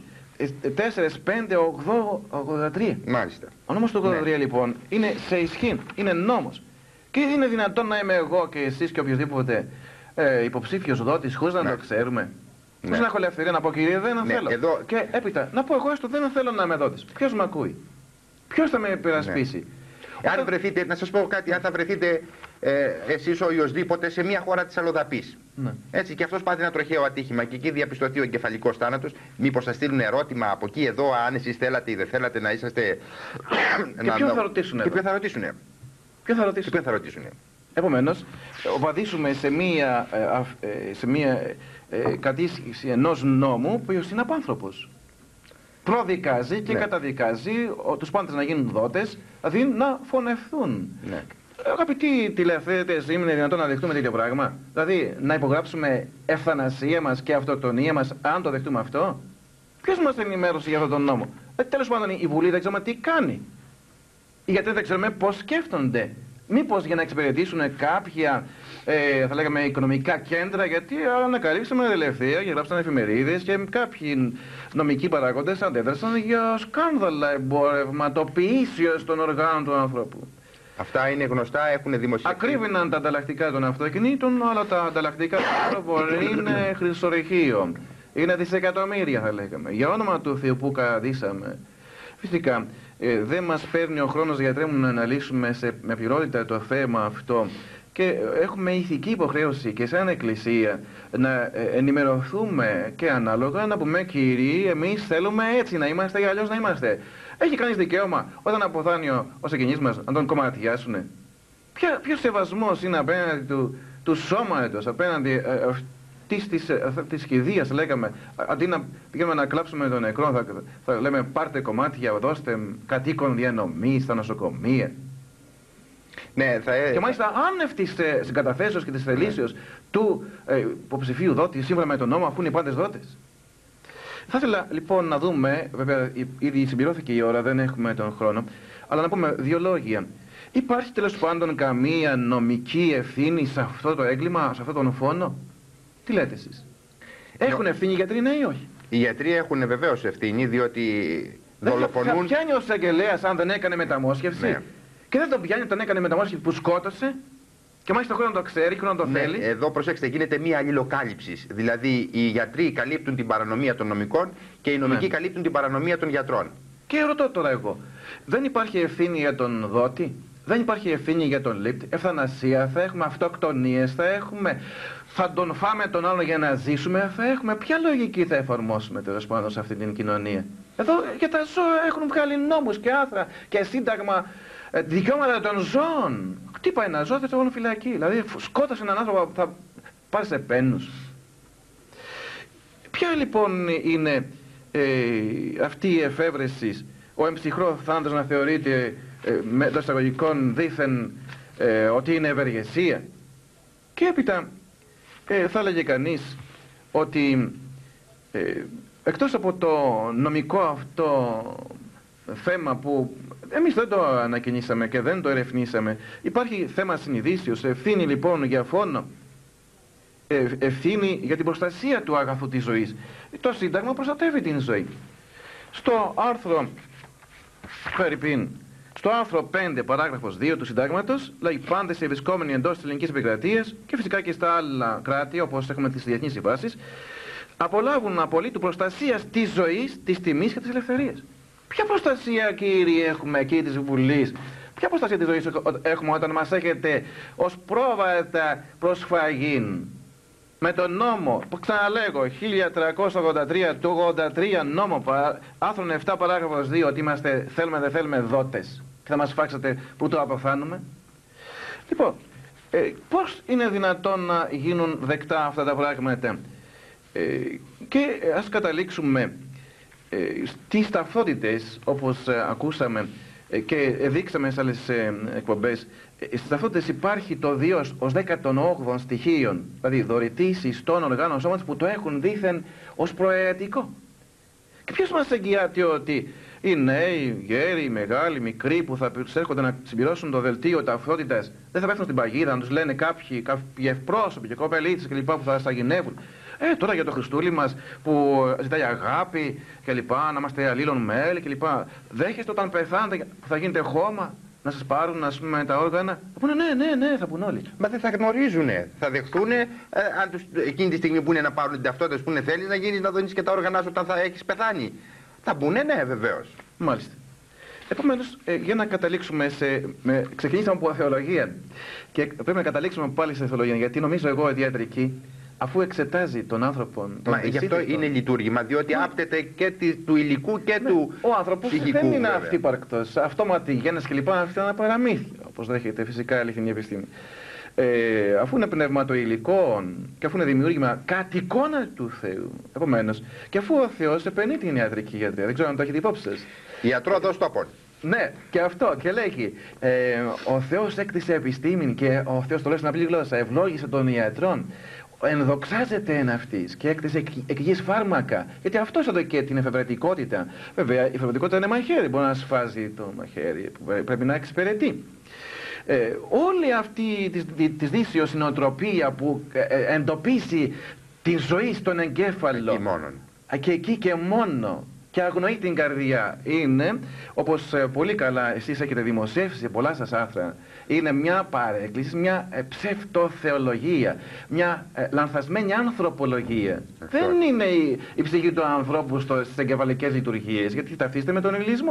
4-5-8-83. Μάλιστα. Ο νόμος του 83 λοιπόν είναι σε ισχύ, είναι νόμος. Και είναι δυνατόν να είμαι εγώ και εσείς και οποιοδήποτε υποψήφιος δότης χωρίς να το ξέρουμε? Χωρίς να έχω ελευθερία να πω, κύριε, δεν θέλω. Και έπειτα να πω εγώ έστω δεν θέλω να είμαι δότης. Ποιος με ακούει? Ποιος θα με υπερασπίσει? Αν βρεθείτε, να σας πω κάτι, αν θα βρεθείτε εσείς ο οποιοσδήποτε σε μια χώρα της αλλοδαπής, έτσι, και αυτός πάθει ένα τροχαίο ατύχημα και εκεί διαπιστωθεί ο εγκεφαλικός θάνατος, μήπως θα στείλουν ερώτημα από εκεί εδώ, αν εσείς θέλατε ή δεν θέλατε να είσαστε? Και ποιον θα ρωτήσουν? Και ποιον θα ρωτήσουν? Επομένως, βαδίσουμε σε μία κατήσχηση ενός νόμου που είναι απάνθρωπος. Προδικάζει και καταδικάζει τους πάντες να γίνουν δότες, δηλαδή να φωνευθούν. Αγαπητοί τηλεθεατές, είναι δυνατόν να δεχτούμε τέτοιο πράγμα? Δηλαδή να υπογράψουμε ευθανασία μας και αυτοκτονία μας, αν το δεχτούμε αυτό? Ποιος μας ενημέρωσε για αυτόν τον νόμο? Τέλος πάντων, η Βουλή δεν ξέρουμε τι κάνει. Γιατί δεν ξέρουμε πώς σκέφτονται. Μήπως για να εξυπηρετήσουν κάποια, θα λέγαμε, οικονομικά κέντρα, γιατί ανακαλύψαμε τελευταία και γράψαν εφημερίδες και κάποιοι νομικοί παράγοντες αντέδρασαν για σκάνδαλα εμπορευματοποιήσεως των οργάνων του ανθρώπου. Αυτά είναι γνωστά, έχουν δημοσιευτεί. Ακρίβηναν τα ανταλλακτικά των αυτοκινήτων, αλλά τα ανταλλακτικά του ανθρώπου είναι χρυσορυχείο. Είναι δισεκατομμύρια, θα λέγαμε. Για όνομα του Θεού που καδίσαμε. Φυσικά, δεν μας παίρνει ο χρόνος, γιατρέ μου, να αναλύσουμε με πληρότητα το θέμα αυτό και έχουμε ηθική υποχρέωση και σαν εκκλησία να ενημερωθούμε και ανάλογα να πούμε κύριοι, εμείς θέλουμε έτσι να είμαστε ή αλλιώς να είμαστε. Έχει κανείς δικαίωμα όταν αποθάνει ο συγγενής μας να τον κομματιάσουνε? Ποιος σεβασμός είναι απέναντι του σώματος, απέναντι της κηδείας, λέγαμε, αντί να πηγαίνουμε να κλάψουμε τον νεκρό, θα λέμε πάρτε κομμάτια, δώστε κατοίκον διανομή στα νοσοκομεία. Ναι, και μάλιστα άνευ της συγκαταθέσεως και της θελήσεως του υποψηφίου δότη, σύμφωνα με τον νόμο, αφού είναι οι πάντες δότες. Θα ήθελα λοιπόν να δούμε, βέβαια ήδη συμπληρώθηκε η ώρα, δεν έχουμε τον χρόνο, αλλά να πούμε δύο λόγια. Υπάρχει τέλος πάντων καμία νομική ευθύνη σε αυτό το έγκλημα, σε αυτόν τον φόνο? Τι λέτε εσείς? Έχουν ευθύνη οι γιατροί, ναι ή όχι? Οι γιατροί έχουν βεβαίως ευθύνη, διότι δολοφονούν. Θα πιάνει ο εισαγγελέας αν δεν έκανε μεταμόσχευση? Ναι. Και δεν τον πιάνει όταν έκανε μεταμόσχευση που σκότωσε? Και μάλιστα χωρίς να το ξέρει, χωρίς να το θέλει. Εδώ προσέξτε, γίνεται μία αλληλοκάλυψη. Δηλαδή οι γιατροί καλύπτουν την παρανομία των νομικών και οι νομικοί καλύπτουν την παρανομία των γιατρών. Και ρωτώ τώρα εγώ, δεν υπάρχει ευθύνη για τον δότη? Δεν υπάρχει ευθύνη για τον λήπτη? Ευθανασία θα έχουμε, αυτοκτονίες θα έχουμε, θα τον φάμε τον άλλο για να ζήσουμε θα έχουμε? Ποια λογική θα εφαρμόσουμε τέλος πάντων σε αυτή την κοινωνία? Εδώ για τα ζώα έχουν βγάλει νόμους και άρθρα και σύνταγμα, δικαιώματα των ζώων. Χτύπα ένα ζώο, θα το βάλουν φυλακή. Δηλαδή σκότωσε έναν άνθρωπο, θα πάρει σε πένους. Ποια λοιπόν είναι αυτή η εφεύρεση, ο εμψυχρό θάνατος να θεωρείται με το εισαγωγικών δήθεν ότι είναι ευεργεσία? Και έπειτα θα έλεγε κανείς ότι εκτός από το νομικό αυτό θέμα που εμείς δεν το ανακοινήσαμε και δεν το ερευνήσαμε, υπάρχει θέμα συνειδήσεως, ευθύνη λοιπόν για φόνο, ευθύνη για την προστασία του αγαθού της ζωής. Το Σύνταγμα προστατεύει την ζωή. Στο άρθρο στο άρθρο 5 παράγραφος 2 του Συντάγματος λέει πάντες οι βρισκόμενοι εντός της ελληνικής επικρατείας και φυσικά και στα άλλα κράτη όπως έχουμε τις διεθνείς συμβάσεις απολάβουν απολύτου προστασίας της ζωής, της τιμής και της ελευθερίας. Ποια προστασία κύριοι έχουμε εκεί της Βουλής? Ποια προστασία της ζωής έχουμε όταν μας έχετε ως πρόβατα προσφαγήν με τον νόμο που ξαναλέγω 1383 του 83 νόμο άρθρο 7 παράγραφος 2 ότι είμαστε θέλουμε δεν θέλουμε δότες και θα μας φάξετε που το αποθάνουμε? Λοιπόν, πώς είναι δυνατόν να γίνουν δεκτά αυτά τα πράγματα? Και ας καταλήξουμε στις ταυτότητες όπως ακούσαμε και δείξαμε σε άλλες εκπομπές. Στις ταυτότητες υπάρχει το δίος ως 18ο στοιχείων, δηλαδή δωρητής ιστών οργάνων σώματος που το έχουν δήθεν ως προαιρετικό. Και ποιος μας εγγυάται ότι οι νέοι, οι γέροι, οι μεγάλοι, οι μικροί που θα τους έρχονται να συμπληρώσουν το δελτίο ταυτότητας δεν θα πέφτουν στην παγίδα, να τους λένε κάποιοι ευπρόσωποι και κοπελίτσες κλπ. Που θα σαγηνεύουν? Τώρα για το Χριστούλη μας που ζητάει αγάπη και λοιπά, να είμαστε αλλήλων μέλη και λοιπά, δέχεστε όταν πεθάνετε που θα γίνετε χώμα να σας πάρουν ας πούμε τα όργανα? Θα πούνε ναι, θα πούν όλοι. Μα δεν θα γνωρίζουνε, θα δεχτούνε εκείνη τη στιγμή που είναι να πάρουν την ταυτότητα που είναι θέλεις να γίνεις να δονείς και τα όργανα σου όταν θα έχεις πεθάνει? Θα πούνε ναι βεβαίως. Μάλιστα. Επομένως, για να καταλήξουμε ξεκινήσαμε από θεολογία και πρέπει να καταλήξουμε πάλι σε θεολογία, γιατί νομίζω εγώ η ιατρική αφού εξετάζει τον άνθρωπο. Γι' αυτό είναι λειτουργήμα, διότι άπτεται και του υλικού και του ο άνθρωπος ψυχικού. Δεν είναι αυτύπαρκτος. Αυτόματη γέννηση και λοιπά, αυτό είναι ένα παραμύθι, όπως δέχεται φυσικά η αληθινή επιστήμη. Αφού είναι πνευματοϊλικό και αφού είναι δημιούργημα κατ' εικόνα του Θεού, επομένως, και αφού ο Θεός επενεί την ιατρική γιατρία, δεν ξέρω αν το έχετε υπόψη σας. Ιατρό δώσ' το πόν. Ναι, και αυτό, και λέγει ο Θεός έκτισε επιστήμη και ο Θεός το λέει στην απλή γλώσσα, ευλόγησε των ιατρών. Ενδοξάζεται εν αυτής και έκτισε εκ γης φάρμακα. Γιατί αυτό εδώ και την εφευρετικότητα. Βέβαια, η εφευρετικότητα είναι μαχαίρι. Μπορεί να σφάζει το μαχαίρι που πρέπει να εξυπηρετεί. Όλη αυτή της δύσεως νοοτροπία που εντοπίσει τη ζωή στον εγκέφαλο. Εκεί μόνον. Και εκεί και μόνο. Και αγνοεί την καρδιά. Είναι, όπως πολύ καλά εσείς έχετε δημοσιεύσει σε πολλά σας άρθρα, είναι μια παρέκκληση, μια ψευτοθεολογία, μια λανθασμένη ανθρωπολογία. Δεν είναι η ψυχή του ανθρώπου στις εγκεφαλικές λειτουργίες, γιατί ταυτίζεται με τον ελληνισμό.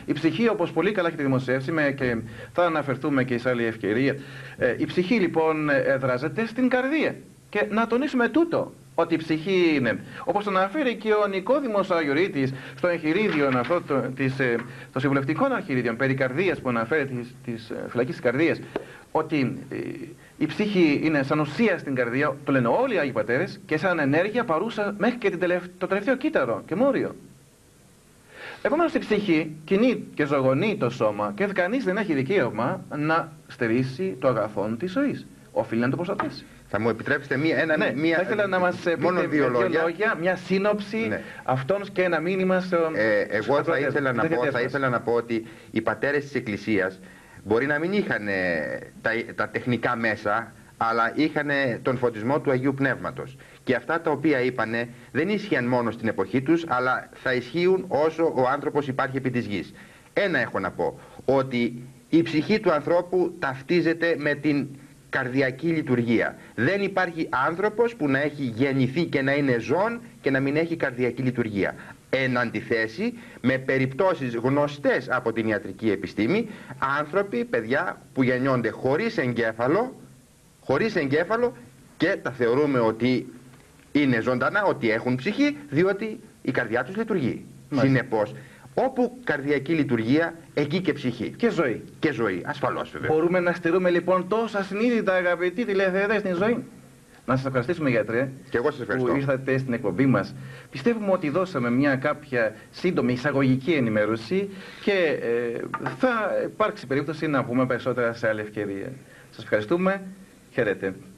Η ψυχή, όπως πολύ καλά έχετε δημοσιεύσει και θα αναφερθούμε και σε άλλη ευκαιρία, η ψυχή λοιπόν εδράζεται στην καρδία. Και να τονίσουμε τούτο, ότι η ψυχή είναι, όπως τον αναφέρει και ο Νικόδημος Αγιορείτης στο εγχειρίδιο αυτό των συμβουλευτικών εγχειρίδιων περί καρδίας που αναφέρει της φυλακής της καρδίας, ότι η ψυχή είναι σαν ουσία στην καρδία, το λένε όλοι οι Άγιοι Πατέρες, και σαν ενέργεια παρούσα μέχρι και το τελευταίο κύτταρο και μόριο. Επομένως η ψυχή κινεί και ζωγονεί το σώμα και κανείς δεν έχει δικαίωμα να στερήσει το αγαθόν της ζωής. Οφείλει να το προστατεύσει. Θα μου επιτρέψετε θα ήθελα να μας πείτε δύο λόγια, μια σύνοψη αυτών και ένα μήνυμα εγώ θα ήθελα να πω ότι οι πατέρες της Εκκλησίας μπορεί να μην είχαν τα τεχνικά μέσα, αλλά είχαν τον φωτισμό του Αγίου Πνεύματος. Και αυτά τα οποία είπανε δεν ίσχυαν μόνο στην εποχή τους, αλλά θα ισχύουν όσο ο άνθρωπος υπάρχει επί της γης. Ένα έχω να πω, ότι η ψυχή του ανθρώπου ταυτίζεται με την καρδιακή λειτουργία. Δεν υπάρχει άνθρωπος που να έχει γεννηθεί και να είναι ζώων και να μην έχει καρδιακή λειτουργία. Εν αντιθέσει με περιπτώσεις γνωστές από την ιατρική επιστήμη, άνθρωποι, παιδιά που γεννιόνται χωρίς εγκέφαλο και τα θεωρούμε ότι είναι ζωντανά, ότι έχουν ψυχή, διότι η καρδιά τους λειτουργεί. Συνεπώς, όπου καρδιακή λειτουργία, εκεί και ψυχή. Και ζωή. Και ζωή, ασφαλώς βέβαια. Μπορούμε να στερούμε λοιπόν τόσα συνείδητα, αγαπητοί τηλεθεατές, στην ζωή. Να σας ευχαριστήσουμε, γιατρέ, και εγώ σας ευχαριστώ που ήρθατε στην εκπομπή μας. Πιστεύουμε ότι δώσαμε μια κάποια σύντομη εισαγωγική ενημέρωση και θα υπάρξει περίπτωση να πούμε περισσότερα σε άλλη ευκαιρία. Σας ευχαριστούμε. Χαίρετε.